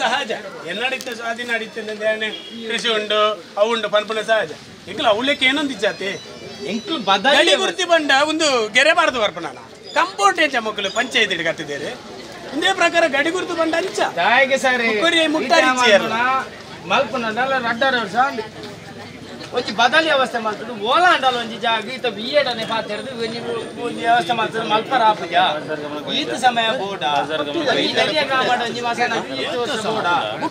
ಸಹಜ ಎನ್ನಡಿತ ಸ್ವಾಧೀನ ನಡೀತದೆ ಕೃಷಿ ಉಂಡು ಅವು ಉಂಡು ಪನ್ಪುನ ಸಹಜ ಎಂಕಲ್ ಅವಳಕ್ಕೆ ಏನೊಂದು ಜಾತಿ ಎಂಕಲ್ ಬದಲಿ ಗುರ್ತಿ ಬಂಡ ಒಂದು ಗೆರೆ ಬಾರದು ಬರ್ಪಣ ಕಂಪೌಂಡ್ ಹೆಂಚ ಮಕ್ಕಳು ಪಂಚಾಯತ್ ಕತ್ತಿದ್ದೇವೆ ಇದೇ ಪ್ರಕಾರ ಗಡಿ ಗುರುತು ಬಂಡ ಅಂಚ ದಾಯಿಗೆ ಸರಿ ಮುಟ್ಟಾರಿ ಮಲ್ಪನಲ್ಲ ರಡ್ಡರ ವರ್ಷ ಒಂಜಿ ಬದಲಿ ವ್ಯವಸ್ಥೆ ಮಾಡ್ತದೆ ಓಲಾ ಅಂಡಲ್ಲ ಒಂಜಿ ಜಾಗ ಈತ ಬಿಎಡನೆ ಪಾತಿರ್ದು ಒಂಜಿ ವ್ಯವಸ್ಥೆ ಮಾಡ್ತದೆ ಮಲ್ಪರ ಆಪುಜ ಈತ ಸಮಯ ಬೋಡ ಈ ದರಿಯ ಕಾಮಡ ಒಂಜಿ ಮಾಸನ ಈತ ವರ್ಷ ಬೋಡ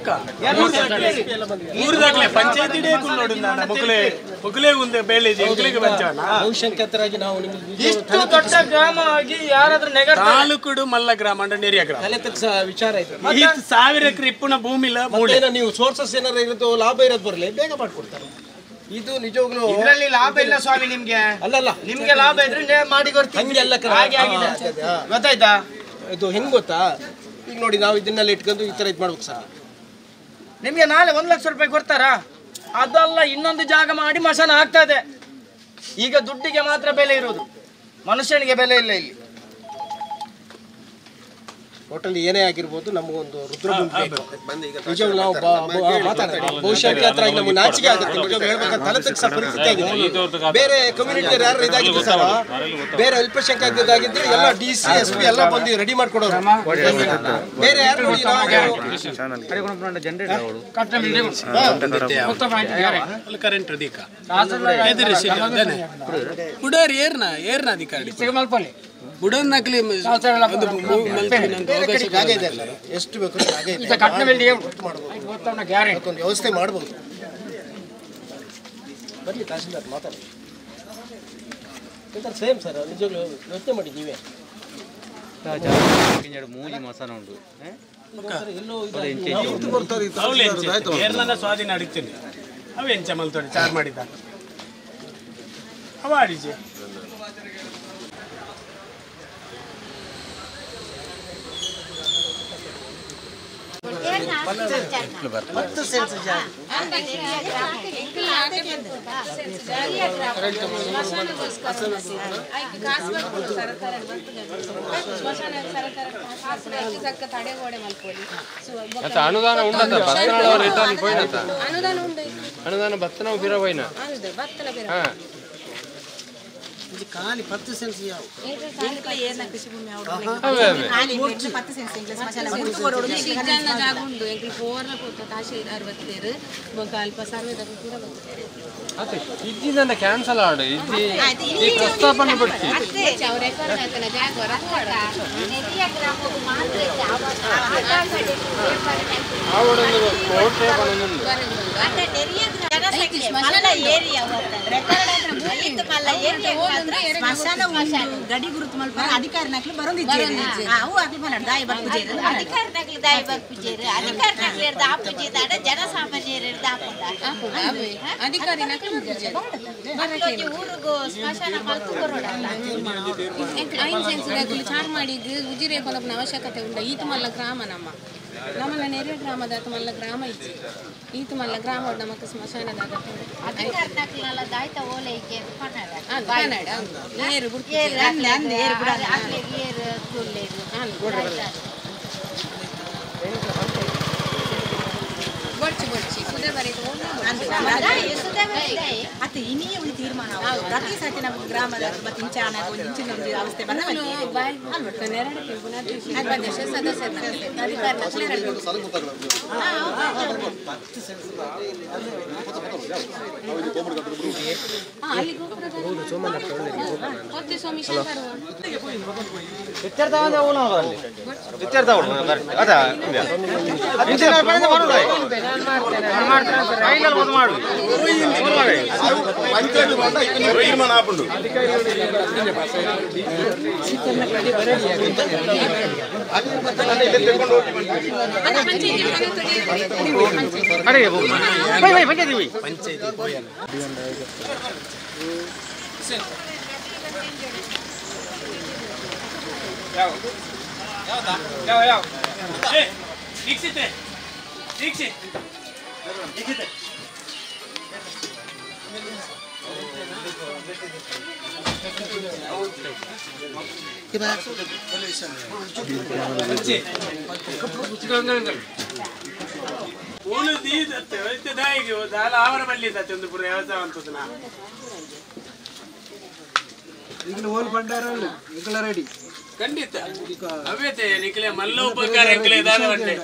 ಊರದಾಗ್ಲೆ ಪಂಚಾಯತ್ ಇಡೇ ಕುಲ್ಲೋಡು ಮುಗ್ಲೇ ಮುಂದೆ ಬೇಳೆಜಿ ಮುಗ್ಲಿಗೆ ಬಂಚವನ ಬಹುಶಂಕತರಾಗಿ ನಾವು ನಿಮಗೆ ಇಷ್ಟು ದೊಡ್ಡ ಗ್ರಾಮವಾಗಿ ಯಾರಾದ್ರೂ ನೆಗಡ ತಾಲೂಕುಡು ಮಲ್ಲ ಗ್ರಾಮ ಅಂಡ ನೆರಿಯ ಗ್ರಾಮ ವಿಚಾರ ಆಯ್ತು 1000 ಎಕರೆ ಇಪ್ಪುನ ಭೂಮಿ ಇಲ್ಲ ನೀವು ಸೋರ್ಸಸ್ ಏನಾರ ಇರೋದು ಲಾಭ ಇರೋದು ಬರಲಿ ಬೇಗ ಮಾಡ್ಕೊಡ್ತಾರೆ ಇದು ನಿಜವಾಗ್ಲೂ ಇದರಲ್ಲಿ ಲಾಭ ಇಲ್ಲ ಸ್ವಾಮಿ ನಿಮ್ಗೆ ಅಲ್ಲಲ್ಲ ನಿಮ್ಗೆ ಲಾಭ ಇದ್ರೆ ಮಾಡಿ ಕೊಡ್ತೀನಿ ಹಾಗೆ ಆಗಿದೆ ಗೊತ್ತಾಯ್ತಾ ಇದು ಹೆಂಗ್ ಗೊತ್ತಾ ಈಗ ನೋಡಿ ನಾವು ಇದನ್ನೆಲ್ಲ ಇಟ್ಕೊಂಡು ಈ ತರ ಇದು ಮಾಡ್ಬೇಕು ಸರ್ ನಿಮ್ಗೆ ನಾಳೆ 1 ಲಕ್ಷ ರೂಪಾಯಿ ಕೊಡ್ತಾರಾ ಅದಲ್ಲ ಇನ್ನೊಂದು ಜಾಗ ಮಾಡಿ ಮಶಾನ ಆಗ್ತದೆ ಈಗ ದುಡ್ಡಿಗೆ ಮಾತ್ರ ಬೆಲೆ ಇರೋದು ಮನುಷ್ಯನಿಗೆ ಬೆಲೆ ಇಲ್ಲ ಇಲ್ಲಿ ಟೋಟಲಿ ಏನೇ ಆಗಿರ್ಬೋದು ನಮಗೊಂದು ರುದ್ರಭೂಮಿ ನಿಜವಾಗ್ಲೂ ನಾವು ಮಾತಾಡ್ತೀವಿ ಬಹುಶಂಕತರಾಗಿ ನಮಗೆ ನಾಚಿಕೆ ಆಗುತ್ತೆ ನಿಜವಾಗ್ಲೂ ಹೇಳ್ಬೇಕಂತ ತಲೆ ತಗ್ಗಿಸೋ ಪರಿಸ್ಥಿತಿ ಆಗಿದೆ ಬೇರೆ ಕಮ್ಯುನಿಟಿ ಯಾರು ಇದಾಗಿದ್ರು ಸರ್ ಬೇರೆ ಅಲ್ಪಸಂಖ್ಯಾತರಾಗಿದ್ರೆ ಎಲ್ಲ DC SP ಎಲ್ಲ ಬಂದು ರೆಡಿ ಮಾಡ್ಕೊಡೋರು ಬೇರೆ ಯಾರು ನೋಡಿ ಕರೆಂಟ್ ಅಧಿಕ ಬುಡರ್ ಏರ್ನ ಅಧಿಕಾರಿ ಬುಡನ್ ನಕಲಿ ಎಷ್ಟು ಬೇಕು ವ್ಯವಸ್ಥೆ ಮಾಡಬಹುದು ಬರಲಿ ತಹಸೀಲ್ದಾರ್ ಮಾತಾಡಿ ಸೇಮ್ ಸರ್ ನಿಜವಾಗ್ಲೂ ಯೋಚನೆ ಮಾಡಿ ನೀವೇ ಮೂಲಿ ಮಸಾನ ಉಂಟು ಸ್ವಾಧೀನ ನಡೀತೀನಿ ಅವು ಎಂಚ ಮಲ್ತೋಡಿ ಚಾರ್ ಮಾಡಿದ್ದ ಅವ ಆಡಿಜೆ ಅನುದಾನ ಉಂಟಂತ ರಿಟರ್ನ್ ಪೋಯಿನಂತ ಅನುದಾನ ಭತ್ತನ ಬಿರ ಪೋಯಿನ ಖಾಲಿ 10 ಸೆನ್ಸ್ ಯಾವ ಏನ ಕೃಷಿ ಭೂಮಿ ಅವೇ ಖಾಲಿ 10 ಸೆನ್ಸ್ ಇಂಗ್ಲಿಷ್ ಮಸಾಲ ಗುರುತು ಸಿಜನ್ನ ಜಾಗ ಉಂಟು ಎಂಕಿ ಫೋರ್ನ ಕೊತ್ತ ತಾಶೆ 60 ಬೊಕ ಅಲ್ಪ ಸರ್ವೇದ ಪೂರ ಬರ್ತದೆ ಅತ್ತೆ ಇದ್ದಿದಂತ ಕ್ಯಾನ್ಸಲ್ ಆಡು ಈ ಪ್ರಸ್ತಾಪನೆ ಬಿಡ್ತಿ ಅತ್ತೆ ಅವರ ಕರ್ನಾಟಕದ ಜಾಗ ಹೊರಕೋಡ ನೆರಿಯ ಗ್ರಾಮಕ್ಕೆ ಮಾತ್ರ ಆವಡೊಂದು ಕೋಟೆ ಬಂದೊಂದು ಅತ್ತೆ ನೆರಿಯ ಜನಸಂಖ್ಯೆ ಮಲ್ಲ ಏರಿಯಾ ರೆಕಾರ್ಡ್ ಅಂದ್ರೆ ಭೂಮಿ ಮಲ್ಲ ಏರಿಯಾ ಸ್ಮಶಾನ ಗಡಿ ಗುರುತು ಮಲ್ಪರ ಅಧಿಕಾರಿನಕ್ಲು ಬರೋದಿದ್ದೇನೆ ಅವು ಅಕ್ಲು ಮಲ್ಲಾಡ ದಾಯಿ ಬರ್ಪುಜೇರು ಅಧಿಕಾರಿನಕ್ಲು ದಾಯಿ ಬರ್ಪುಜೇರು ಅಧಿಕಾರಿನಕ್ಲು ಇರ್ದ ಆಪುಜೇದಾಡ ಜನಸಾಮಾನ್ಯರು ಇರ್ದ ಆಪುಂಡ ಅಧಿಕಾರಿನಕ್ಲು ಬರ್ಪುಜೇರು ಊರುಗು ಸ್ಮಶಾನ ಮಲ್ತು ಬರೋಡಲ್ಲ ಐನ್ ಸೆನ್ಸ್ ಚಾರ್ ಮಾಡಿದ್ದು ಉಜಿರೆ ಕೊಲಪ್ನ ಅವಶ್ಯಕತೆ ಉಂಡ ಈತ ಮಲ್ಲ ಗ್ರಾಮ ನಮ್ಮನ್ನ ನೆರೆ ಗ್ರಾಮದ ಮಲ್ಲ ಗ್ರಾಮ ಇತ್ತು ಈತ ಮಲ್ಲ ಗ್ರಾಮ ನಮಕ್ಕೆ ಸ್ಮಶಾನದಾಗ ಅಧಿಕಾರಿನಕ್ಲೆಲ್ಲ ದಾಯ್ತ ಓಲೈಕೆ ಕನ್ನಡ ಏರು ಬಿಡ್ತು ಏರು ಬಿಡಲ್ಲ ಏರು ಬರ್ಚಿ ಸುದೇವರಿಗೆ ಅತ್ತೆ ಇನ್ನೇ ಒಂದು ತೀರ್ಮಾನ ಪ್ರತಿ ಸತಿ ನಮ್ಮ ಗ್ರಾಮದ ಇಂಚಾನ ಒಂದು ಇಂಚಿನ ಒಂದು ಅವಸ್ಥೆ ಉಳಿದು ಈದತ್ತೆ ವೈದ್ಯ ದಾಯಿಗೆ ಹೋದ ಅವರ ಬಲ್ಲಿ ಇದ್ದತ್ತೆ ಒಂದು ಪುರ ವ್ಯವಸಾಯ ಅಂತದನ ಈಗಲೂ ಹೋಲ್ ಬಂಡಾರ ಈಗಲ ರೆಡಿ ಖಂಡಿತ ಅವೇತೆ ನಿಖಲೆ ಮಲ್ಲ ಉಪಕಾರ ನಿಖಲೆ ದಾದ ಬಟ್ಟೆ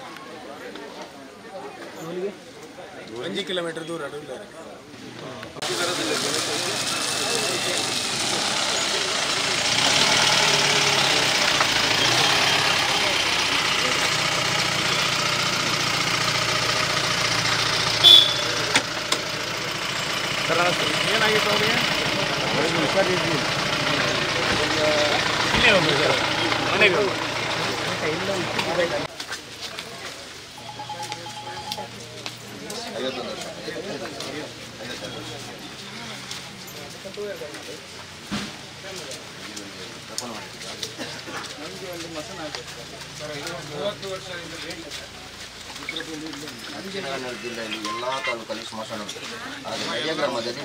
5 ಕಿಲೋಮೀಟರ್ ದೂರ ಅಡುಲ್ಲ ಏನಾಗಿತ್ತು ಅವರಿಗೆ ಮನೆಗೆ ಜಿಲ್ಲೆಯಲ್ಲಿ ಎಲ್ಲಾ ತಾಲೂಕಲ್ಲಿ ಸ್ಮಶಾನ ಉಂಟು ಆದರೆ ಮಯ್ಯ ಗ್ರಾಮದಲ್ಲಿ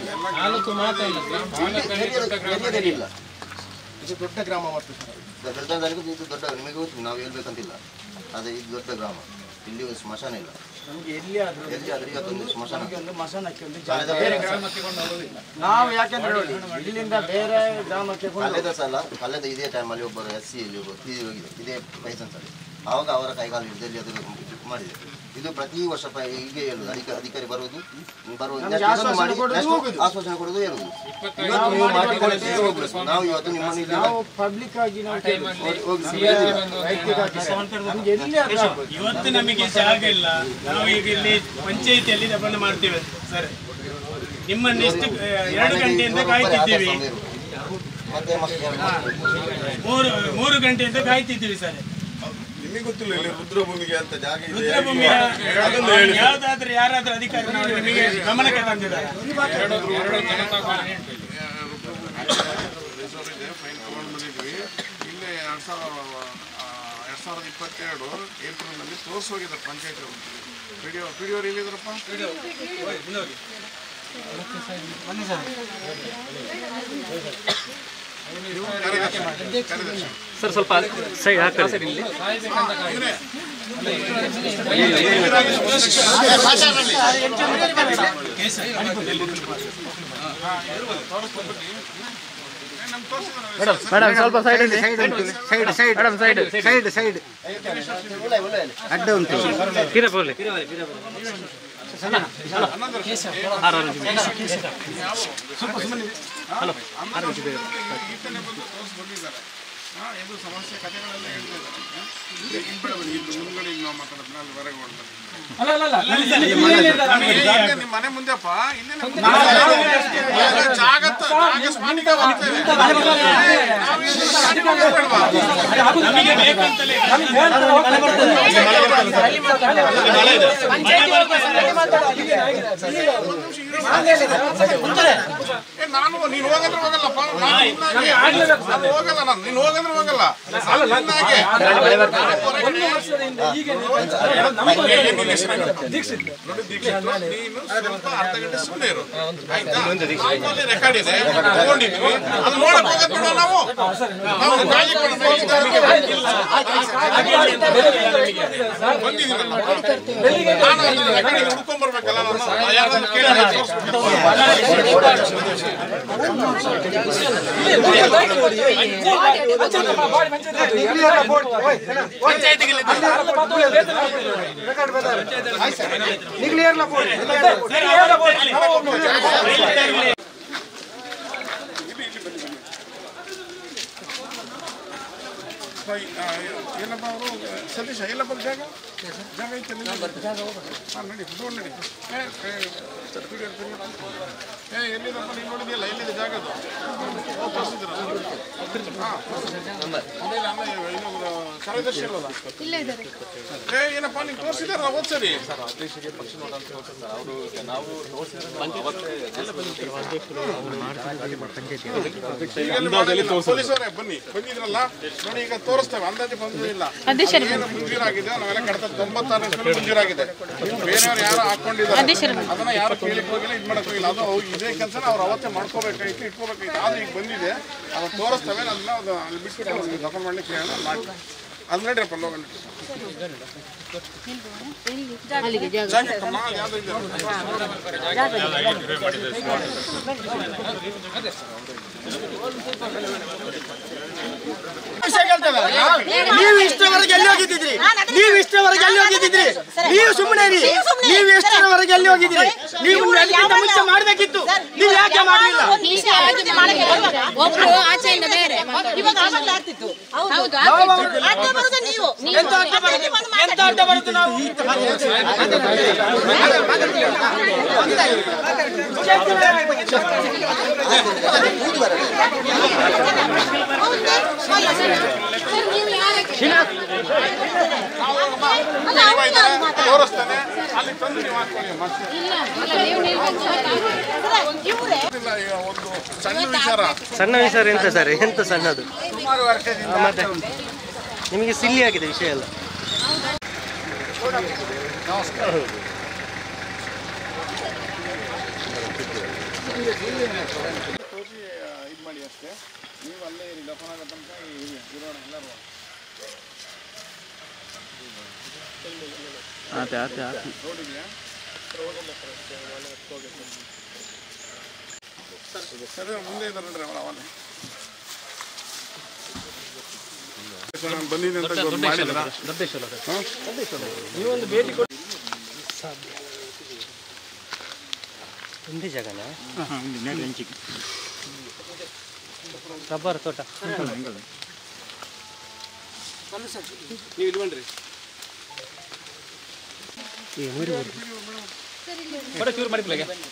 ಇಲ್ಲ. ಇದು ದೊಡ್ಡ ಗ್ರಾಮ ಮತ್ತು ಬೆಳ್ತಂಗಡಿಗೂ ಇದು ದೊಡ್ಡ ನಿಮಗೆ ಗೊತ್ತು ನಾವು ಹೇಳ್ಬೇಕಂತಿಲ್ಲ ಆದರೆ ಇದು ದೊಡ್ಡ ಗ್ರಾಮ ಇಲ್ಲಿ ಸ್ಮಶಾನ ಇಲ್ಲ. ಎಲ್ಲಿ ಆದ್ರೆ ಇವತ್ತೊಂದು ಸ್ಮಶಾನಕ್ಕೆ ನಾವು ಯಾಕೆಂದ್ರೆ ಇಲ್ಲಿಂದ ಬೇರೆ ಗ್ರಾಮಕ್ಕೆ ಕಳೆದ ಇದೇ ಟೈಮಲ್ಲಿ ಒಬ್ಬರು SC ಯಲ್ಲಿ ತೀರಿ ಹೋಗಿದೆ ಇದೇ ಲೈಸೆನ್ಸ್ ಅಲ್ಲಿ ಆವಾಗ ಅವರ ಕೈಗಾಲು ಹಿಡಿದಲ್ಲಿ ಅದು ಮಾಡಿದೆ. ಇದು ಪ್ರತಿ ವರ್ಷ ಹೀಗೆ ಹೇಳುದು ಅಧಿಕಾರಿ ಬರುವುದು ಆಶ್ವಾಸನೆ ಕೊಡುವುದು ಹೇಳುವುದು ನಾವು ಇವತ್ತು ನಿಮ್ಮನ್ನು ಪಬ್ಲಿಕ್ ಆಗಿ ಇವತ್ತು ನಮಗೆ ಜಾಗ ಇಲ್ಲ. ನಾವು ಈಗ ಇಲ್ಲಿ ಪಂಚಾಯಿತಿಯಲ್ಲಿ ದಬ್ಬನ ಮಾಡ್ತೇವೆ ಸರ್. ನಿಮ್ಮನ್ನು ಎಷ್ಟು 2 ಗಂಟೆಯಿಂದ ಕಾಯ್ತಿದ್ದೀವಿ, 3 ಗಂಟೆಯಿಂದ ಕಾಯ್ತಿದ್ದೀವಿ ಸರ್. ನಿಮಗೆ ಗೊತ್ತಿಲ್ಲ ಇಲ್ಲಿ ರುದ್ರಭೂಮಿಗೆ ಅಂತ ಜಾಗ ಇದೆ. ರುದ್ರಭೂಮಿಯ ಯಾವ್ದಾದ್ರು ಯಾರಾದ್ರೂ ಅಧಿಕಾರಿ ನಿಮಗೆ ಗಮನಕ್ಕೆ ತಂದಿದ್ದಾರೆ? ಫೈನ್ ತಗೊಂಡು ಬಂದಿದ್ವಿ. ಇಲ್ಲೇ 2022 ಏಪ್ರಿಲ್ನಲ್ಲಿ ತೋರಿಸಿ ಹೋಗಿದ್ದಾರೆ ಪಂಚಾಯತ್ ಅವರು. ಪಿ ಡಿ ಅವ್ರು ಎಲ್ಲಿದ್ದಾರಪ್ಪ? ಸರ್ ಸ್ವಲ್ಪ ಸೈಡ್ ಹಾಕ್ತಾರೆ ಸರ್. ಇಲ್ಲಿ ಮೇಡಮ್ ಸ್ವಲ್ಪ ಸೈಡ್ ಮೇಡಮ್ ಸೈಡ್ ಅಡ್ಡ ಉಂಟು. ಕಿರಪೋಲೆ ಇದು ಸಮಸ್ಯೆ ಕಥೆಗಳೆಲ್ಲ ಹೇಳ್ತಿದ್ದಾರೆ. ಮುಂದ್ಗಡೆ ನಾವು ಮಾತಾಡೋದು ಅಲ್ಲಿ ಹೊರಗೆ ಹೊಡ್ತಾರೆ. ನಿಮ್ಮ ಮನೆ ಮುಂದೆಪ್ಪ ಇಲ್ಲೇ ಜಾಗ ಸ್ಮಾನಿಕ ನಾನು ನೀನು ಹೋಗಂದ್ರೆ ಹೋಗಲ್ಲಪ್ಪ, ಹೋಗಲ್ಲ ನಾನು, ನೀನು ಹೋಗಂದ್ರೆ ಹೋಗಲ್ಲ. ನೀನು ಸ್ವಲ್ಪ ಅರ್ಧ ಗಂಟೆ ಸುಮ್ಮನೆ ಇರು ಆಯ್ತಾ? ರೆಕಾರ್ಡ್ ಇದೆ ತಗೊಂಡಿದ್ವಿ, ಅದು ನೋಡಕ್ ಹೋಗೋದು ಬಿಡುವ ನಾವು ಕಾಳಜಿ ಬಂದಿದ್ದೀನಲ್ಲ ನಾನು ರೆಕಾರ್ಡಿಂಗ್ ಹುಡ್ಕೊಂಡ್ ಬರ್ಬೇಕಲ್ಲ. ನಾನು ಯಾರಾದ್ರೂ ಕೇಳಿ ಏನಪ್ಪ ಅವರು ಸತೀಶ ಎಲ್ಲಪ್ಪ ಜಾಗ ಐತೆ ಹಾಂ ನಡಿ ಫೋನ್ ನಡಿ. ಎಲ್ಲಿದಪ್ಪ ನೀನು ನೋಡಿದೆಯಲ್ಲ ಎಲ್ಲಿದೆ ಜಾಗ ಅದು ತೋರಿಸಿದ್ರ? ಹಾಂ ಇನ್ನೊಬ್ರು ಕಾರ್ಯದರ್ಶಿ ಅಲ್ವಲ್ಲ? ಏನಪ್ಪ ನೀವು ತೋರಿಸಿದಾರ ಓದ್ಸರಿ ಪೊಲೀಸರೇ ಬನ್ನಿ ಬಂದಿದ್ರಲ್ಲ ನೋಡಿ, ಈಗ ತೋರಿಸ್ತೇವೆ. ಅಂದಾಜು ಬಂದಿಲ್ಲ ಏನು ಮಂಜೂರಾಗಿದೆ, ನಾವೆಲ್ಲ ಕಡತ 96 ಮಂಜೂರಾಗಿದೆ. ಬೇರೆಯವ್ರು ಯಾರು ಹಾಕೊಂಡಿದ್ದಾರೆ ಅದನ್ನ ಯಾರು ಕೇಳಿಕ್ ಹೋಗಿಲ್ಲ, ಇದು ಮಾಡಕ್ ಹೋಗಿಲ್ಲ. ಅದು ಇದೇ ಕೆಲಸನ ಅವ್ರು ಅವತ್ತೇ ಮಾಡ್ಕೋಬೇಕಾಯ್ತು, ಇಟ್ಕೋಬೇಕಾಯ್ತು. ಆದ್ರೆ ಈಗ ಬಂದಿದೆ, ಅದನ್ನ ತೋರಿಸ್ತೇವೆ. ಅದನ್ನ ಅಲ್ಲಿ ಬಿಟ್ಬಿಟ್ಟು ದಫನ್ ಮಾಡ್ಲಿಕ್ಕೆ ಹೇಳೋಣ ಮಾಡಿ. ಅದು ನಡೀರಪ್ಪ ಲೋಗ ನೀವು ಇಷ್ಟರವರೆಗೆ ಎಲ್ಲಿ ಹೋಗಿದ್ದಿದ್ರಿ? ನೀವು ಇಷ್ಟರವರೆಗೆ ಎಲ್ಲಿ ಹೋಗಿದ್ದಿದ್ರಿ? ನೀವು ಸುಮ್ಮನೆ ಇರಿ. ನೀವು ಎಷ್ಟರವರೆಗೆ ಎಲ್ಲಿ ಹೋಗಿದ್ರಿ? ನೀವು ಅದಕ್ಕಿಂತ ಮುಂಚೆ ಮಾಡಬೇಕಿತ್ತು. ನೀವು ಯಾಕೆ ಮಾಡಲಿಲ್ಲ? ಒಬ್ರು ಆಚೆಯಿಂದ ಬೇರೆ ಇವಾಗ ಆಗ್ತಿತ್ತು. ಹೌದಾ? ಎಂತ ಅಡ್ಡ ಬರುತ್ತೆ ನಾವು? ತೋರಿಸ್ತೇನೆ ಅಲ್ಲಿ ತಂದು ನೀವು ಹಾಕೊಳ್ಳಿ. ಈಗ ಒಂದು ಸಣ್ಣ ವಿಚಾರ ಎಂತ ಸರ್? ಎಂತ ಸಣ್ಣದು? ಸುಮಾರು ವರ್ಷದಿಂದ ಮತ್ತೆ ನಿಮಗೆ ಸಿಲ್ಲಿ ಆಗಿದೆ ವಿಷಯ ಎಲ್ಲ. ನಮಸ್ಕಾರ. ತೋರಿಸಿ ಇದು ಮಾಡಿ ಅಷ್ಟೇ. ನೀವು ಅಲ್ಲೇ ಇರಿ, ದಫನ್ ಆಗೋ ತನಕ ಇರೋಣ ಎಲ್ಲರೂ. ರೋಡ್ ಇದೆಯಾ? ಅದೇ ಮುಂದೆ ಇದ್ದಾರೆ ನೋಡ್ರಿ ಅವನೇ ಬಂದಿದೆ ಅಂತ ಮಾಡಿದ್ರ ನೀವೊಂದು ಭೇಟಿ ಕೊಡಿ. ಒಂದೇ ಜಾಗನಾ? ರಬ್ಬರ್ ತೋಟ. ನೀವು ಇಲ್ಲಿ ಬನ್ರಿ. ಚೂರು ಮಾಡಿ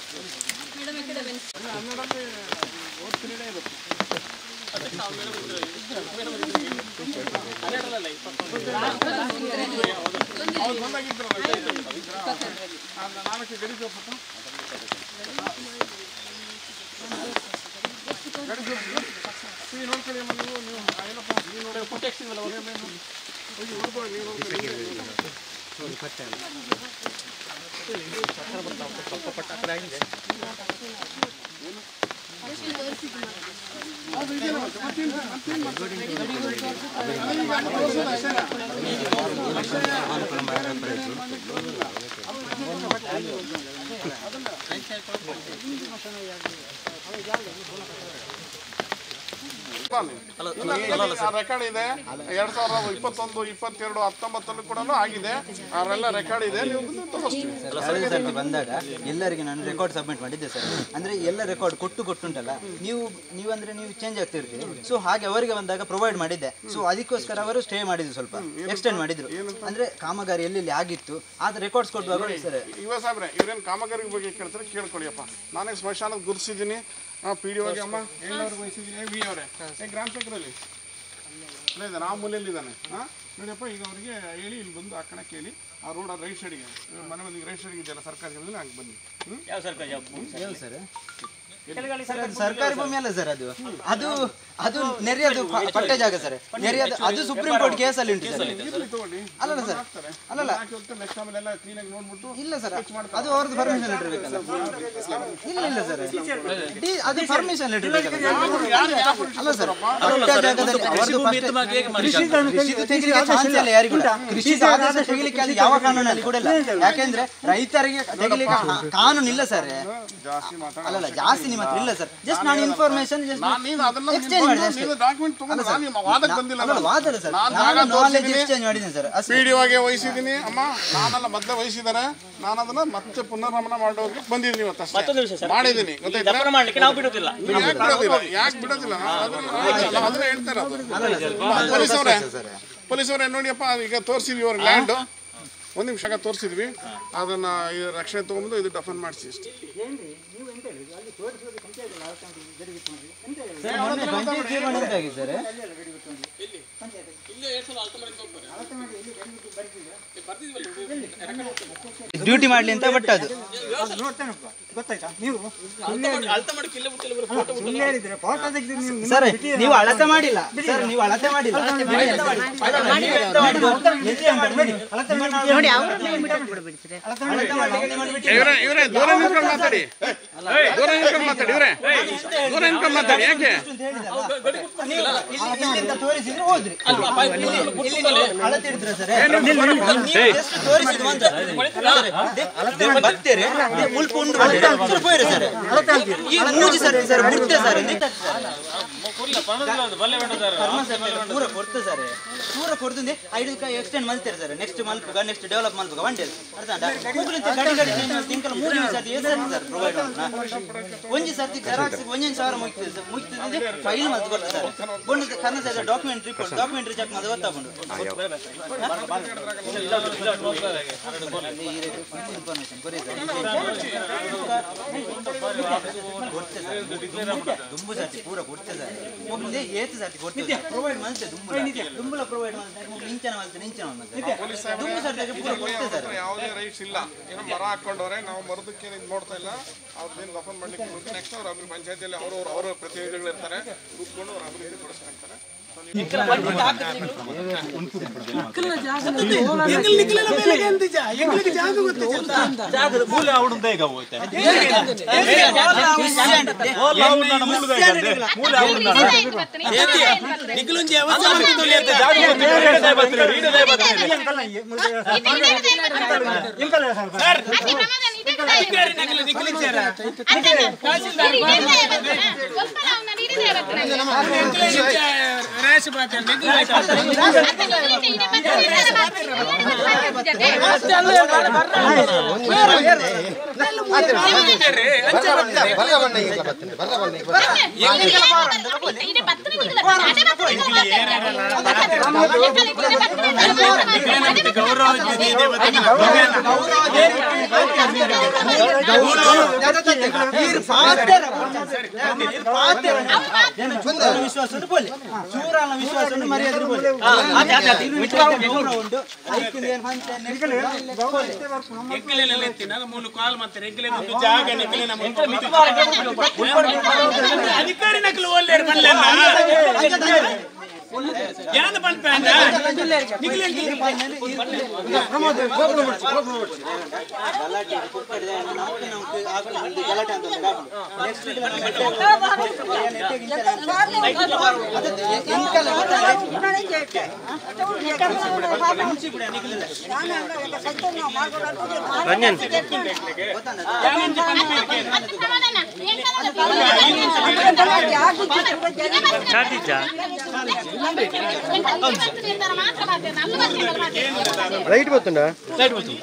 ರೆಕಾರ್ಡ್ ಇದೆ. 2021, 22, 19 ಕೂಡ ಆಗಿದೆ. ಅವರೆಲ್ಲ ರೆಕಾರ್ಡ್ ಇದೆ. ನೀವು ಬಂದಾಗ ಎಲ್ಲರಿಗೆ ನಾನು ರೆಕಾರ್ಡ್ ಸಬ್ಮಿಟ್ ಮಾಡಿದ್ದೆ ಸರ್. ಅಂದ್ರೆ ಎಲ್ಲ ರೆಕಾರ್ಡ್ ಕೊಟ್ಟುಂಟಲ್ಲ, ನೀವು ಅಂದ್ರೆ ನೀವು ಚೇಂಜ್ ಆಗ್ತಿರ್ತೀರಿ. ಸೊ ಹಾಗೆ ಅವರಿಗೆ ಬಂದಾಗ ಪ್ರೊವೈಡ್ ಮಾಡಿದ್ದೆ. ಸೊ ಅದಕ್ಕೋಸ್ಕರ ಅವರು ಸ್ಟೇ ಮಾಡಿದ್ರು, ಸ್ವಲ್ಪ ಎಕ್ಸ್ಟೆಂಡ್ ಮಾಡಿದ್ರು. ಅಂದ್ರೆ ಕಾಮಗಾರಿ ಎಲ್ಲೆಲ್ಲಿ ಆಗಿತ್ತು ಆದ ರೆಕಾರ್ಡ್ಸ್ ಕೊಡುವಾಗ ಸರ್. ಇವ ಸಾಬ್ರೆ ಇವ್ರೇನು ಕಾಮಗಾರಿ ಬಗ್ಗೆ ಕೇಳ್ತಾರೆ ಕೇಳ್ಕೊಳ್ಳಿಯಪ್ಪ. ನಾನೇ ಸ್ಮಶಾನದ ಗುರುತಿಸಿದ್ದೀನಿ. PDOಗೆ ಅಮ್ಮ ಎಲ್ಲರಿಗೂ ವಹಿಸಿದ್ದೀನಿ. ವಿ ಅವರೇ ಗ್ರಾಮ ಸೆಕ್ರೆಟರಿ ಇಲ್ಲ ಇದ್ದಾನೆ, ಆ ಮೂಲೆಯಲ್ಲಿದ್ದಾನೆ. ನೋಡಿಯಪ್ಪ, ಈಗ ಅವರಿಗೆ ಹೇಳಿ ಇಲ್ಲಿ ಬಂದು ಆ ಕಣಕ್ಕೆ ಹೇಳಿ ಆ ರೋಡ್ ರೈಟ್ ಸೈಡ್ಗೆ ಮನೆ ಬಂದಿಗೆ ರೈಟ್ ಸೈಡ್ಗೆ ಇದೆಯಲ್ಲ ಸರ್ಕಾರಿ ಜಮೀನು, ಹಂಗೆ ಬನ್ನಿ. ಯಾವ ಸರ್? ಸರ್ಕಾರಿ ಭೂಮಿ ಅಲ್ಲ ಸರ್, ಅದು ನೆರೆಯದು ಪಟ್ಟೆ ಜಾಗ ಸರ್. ನೆರೆಯದು ಅದು ಸುಪ್ರೀಂ ಕೋರ್ಟ್ ಕೇಸಲ್ಲಿ ಉಂಟು ಸರ್. ಅಲ್ಲ ಸರ್, ಅಲ್ಲಲ್ಲ ಇಲ್ಲ ಸರ್, ಅದು ಅವ್ರದ್ದು ಪರ್ಮಿಷನ್ ಲೆಟರ್ ಬೇಕಲ್ಲ. ಇಲ್ಲ ಸರ್, ಅದು ಪರ್ಮಿಷನ್ ಲೆಟರ್ ಬೇಕಲ್ಲ. ಅಲ್ಲ ಸರ್, ಪಟ್ಟೆ ಜಾಗದಲ್ಲಿ ಕೃಷಿ ತೆಗಿಲಿಕ್ಕೆ ಚಾನ್ಸ್ ಇಲ್ಲ ಯಾರಿಗೂ. ಕೃಷಿ ಆದೇಶ ತೆಗಿಲಿಕ್ಕೆ ಅದು ಯಾವ ಕಾನೂನಲ್ಲಿ ಕೂಡ ಇಲ್ಲ. ಯಾಕೆಂದ್ರೆ ರೈತರಿಗೆ ತೆಗಿಲಿಕ್ಕೆ ಕಾನೂನು ಇಲ್ಲ ಸರ್. ಅಲ್ಲಲ್ಲ, ಜಾಸ್ತಿ ನಿಮ್ಮ ಹತ್ರ ಇಲ್ಲ ಸರ್. ಜಸ್ಟ್ ನಾನು ಇನ್ಫಾರ್ಮೇಶನ್ ಎಕ್ಸ್ಚೇಂಜ್ ಮಾಡಿದೆ ಅಷ್ಟೇ. ವಾದಲ್ಲ ಸರ್, ನಾನು ನಾಲೆಜ್ ಎಕ್ಸ್ಚೇಂಜ್ ಮಾಡಿದ್ದೀನಿ ಸರ್. PDOಗೆ ವಹಿಸಿದ್ದೀನಿ ಅಮ್ಮ. ನಾನೆಲ್ಲ ಮೊದಲೇ ವಹಿಸಿದ್ದಾರೆ. ನಾನು ಅದನ್ನ ಮತ್ತೆ ಪುನರ್ರಮಣ ಮಾಡೋದಕ್ಕೆ ಬಂದಿದ್ದೀನಿ ಇವತ್ತು ಅಷ್ಟೇ. ಮಾಡಿದ್ದೀನಿ, ಗೊತ್ತಾಯ್ತಾ? ಯಾಕೆ ಬಿಡೋದಿಲ್ಲ ಅದನ್ನ ಹೇಳ್ತಾರೆ. ಪೊಲೀಸವ್ರೆ ನೋಡಿಯಪ್ಪ, ಈಗ ತೋರಿಸಿದ್ವಿ ಅವ್ರ ಲ್ಯಾಂಡ್. ಒಂದು ನಿಮಿಷ ತೋರಿಸಿದ್ವಿ. ಅದನ್ನ ರಕ್ಷಣೆ ತಗೊಂಡು ಇದು ಡಫನ್ ಮಾಡಿಸಿ ಅಷ್ಟೇ. ಡ್ಯೂಟಿ ಮಾಡ್ಲಿ ಅಂತ ಬಟ್ ಅದು ಗೊತ್ತಾಯ್ತಾ ನೀವು ಸರ್ ನೀವು ಅಳತೆ ಮಾಡಿಲ್ಲ ಸರ್ ನೀವು ಅಳತೆ ಮಾಡಿಲ್ಲ ಇವರೇ ದೂರ ನಿಂತ್ಕೊಂಡು ಮಾತಾಡಿ ಯಾಕೆ ತೋರಿಸಿದ್ರೆ ಹೋದ್ರಿ ಅಳತೆ ಹಿಡಿದ್ರ ಸರ್ ತೋರಿಸಿದ್ರು ಅಂತ ಬರ್ತೀರಿ ಮುಳ್ಕೊಂಡು పోయారు సార్ ఈ మూజి సార్ సార్ బుర్తే సార్ ಪೂರ ಕೊಡ್ತೆ ಸರ್ ಪೂರ ಕೊಡ್ತಂದೆ 5 ಎಕ್ಸ್ಟೆಂಡ್ ಮಾಡ್ತಾರೆ ಸರ್ ನೆಕ್ಸ್ಟ್ ಮಲ್ಪುಗ ನೆಕ್ಸ್ಟ್ ಡೆವಲಪ್ ಮಲ್ಪುಗ ಒಂದೇ ಅರ್ಥಾಂಡ ಮುಗ್ಲಿಂತ ಗಡಿ ಗಡಿ ಚೇಂಜ್ ತಿಂಕಲ ಮೂರು ಸರ್ತಿ ಸರ್ ಪ್ರೊವೈಡ್ ಒಂಜಿ ಸರ್ತಿ ಜೆರಾಕ್ಸ್ 1000 ಮುಗಿತದೆ ಫೈಲ್ ಮಲ್ತು ಕೊಡ್ತಾರೆ ಸರ್ ಬಂದು ಕರ್ನ sir document report document check ಮಾಡಿ ಗೊತ್ತಾಗ್ಕೊಂಡು ಇನ್ಫಾರ್ಮೇಷನ್ ಬರೀ ದುಂಬು ಸರ್ತಿ ಪೂರ ಕೊಡ್ತೆ ಸರ್ ಮುಂದೆ ಏತು ಸರ್ತಿ ಕೊಡ್ತೀವಿ ಪ್ರೊವೈಡ್ ಮಾಡ್ತೆ ದುಂಬುಲ ಪ್ರೊವೈಡ್ ಮಾಡ್ತಾರೆ ನಿಂಚನ ಮಾಡ್ತಾರೆ ದುಂಬು ಸರ್ತಿ ಪೂರ ಕೊಡ್ತೆ ಸರ್ ಯಾವುದೇ ರೈಟ್ಸ್ ಇಲ್ಲ ಏನೋ ಮರ ಹಾಕೊಂಡವ್ರೆ ನಾವು ಮರದಕ್ಕೆ ನೋಡ್ತಾ ಇಲ್ಲ ಅವ್ರದ್ದೇನು ದಫನ್ ಮಾಡ್ಲಿಕ್ಕೆ ನೆಕ್ಸ್ಟ್ ಅವ್ರ ಅಭಿವೃದ್ಧಿ ಪಂಚಾಯತಿಯಲ್ಲಿ ಅವರ ಪ್ರತಿನಿಧಿಗಳು ಇರ್ತಾರೆ ಕೂತ್ಕೊಂಡು ಅವ್ರ ಅಭಿವೃದ್ಧಿ ಪಡಿಸ್ಕೊಂತಾರೆ ವಿಶ್ವಾಸ ಚೂರಾಲ ವಿಶ್ವಾಸ ಮರ್ಯಾದೆ ಅಧಿಕಾರಿ ನಕಲು ಒಳ್ಳೆಯ ಯಾನ ಬಂದ ಲೈಟ್ ಗೊತ್ತುಂಡ ಲೈಟ್ ಗೊತ್ತು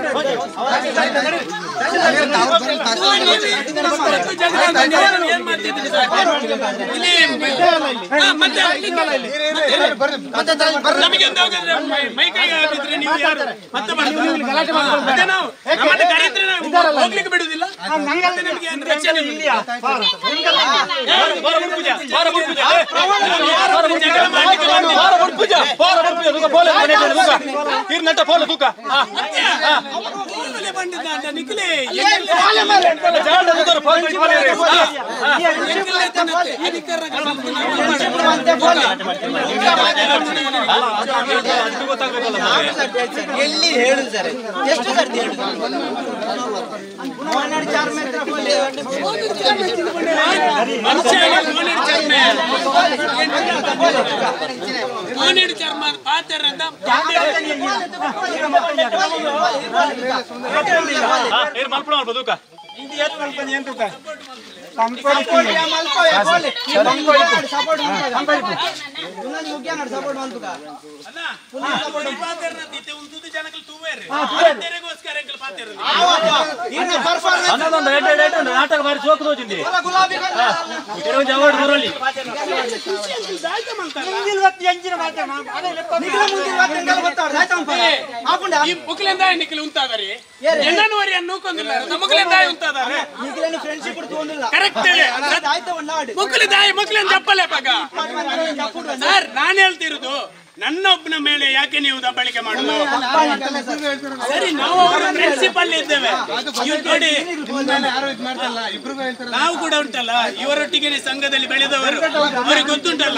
ಏನ್ ಮಾಡ್ತೀವಿ ಹಾಕಿದ್ರಿ ಸರ್ ಇಲ್ಲಿ ನಮಗೆ ಮೈ ಕೈ ಹಾಕಿದ್ರೆ ನೀವು ಯಾರು ಮತ್ತೆ ಅದೇ ನಾವು ನಮ್ಮನ್ನು ಕರೆಯಿದ್ರೆ ಹೋಗ್ಲಿಕ್ಕೆ ಬಿಡುವುದಿಲ್ಲ ನಿಮಗೆ ರಕ್ಷಣೆ ಎಲ್ಲಿ ಹೇಳುದು ಸರ್ ಎಷ್ಟು ಸರ್ತಿ ಹೇಳುದು ನಾಟಕ ಬಾರಿ ಸೋಕು ತೋಚಿಂದಿ ಅವಾರ್ಡ್ ಬರೋಲಿ ಸರ್ ನಾನು ಹೇಳ್ತಿರೋದು ನನ್ನೊಬ್ಬನ ಮೇಲೆ ಯಾಕೆ ನೀವು ದಬ್ಬಾಳಿಕೆ ಮಾಡುದು ಸರಿ ನಾವು ಪ್ರಿನ್ಸಿಪಲ್ ಇದ್ದೇವೆ ನೋಡಿ ನಾವು ಕೂಡ ಉಂಟಲ್ಲ ಇವರೊಟ್ಟಿಗೆ ಸಂಘದಲ್ಲಿ ಬೆಳೆದವರು ಅವರಿಗೆ ಗೊತ್ತುಂಟಲ್ಲ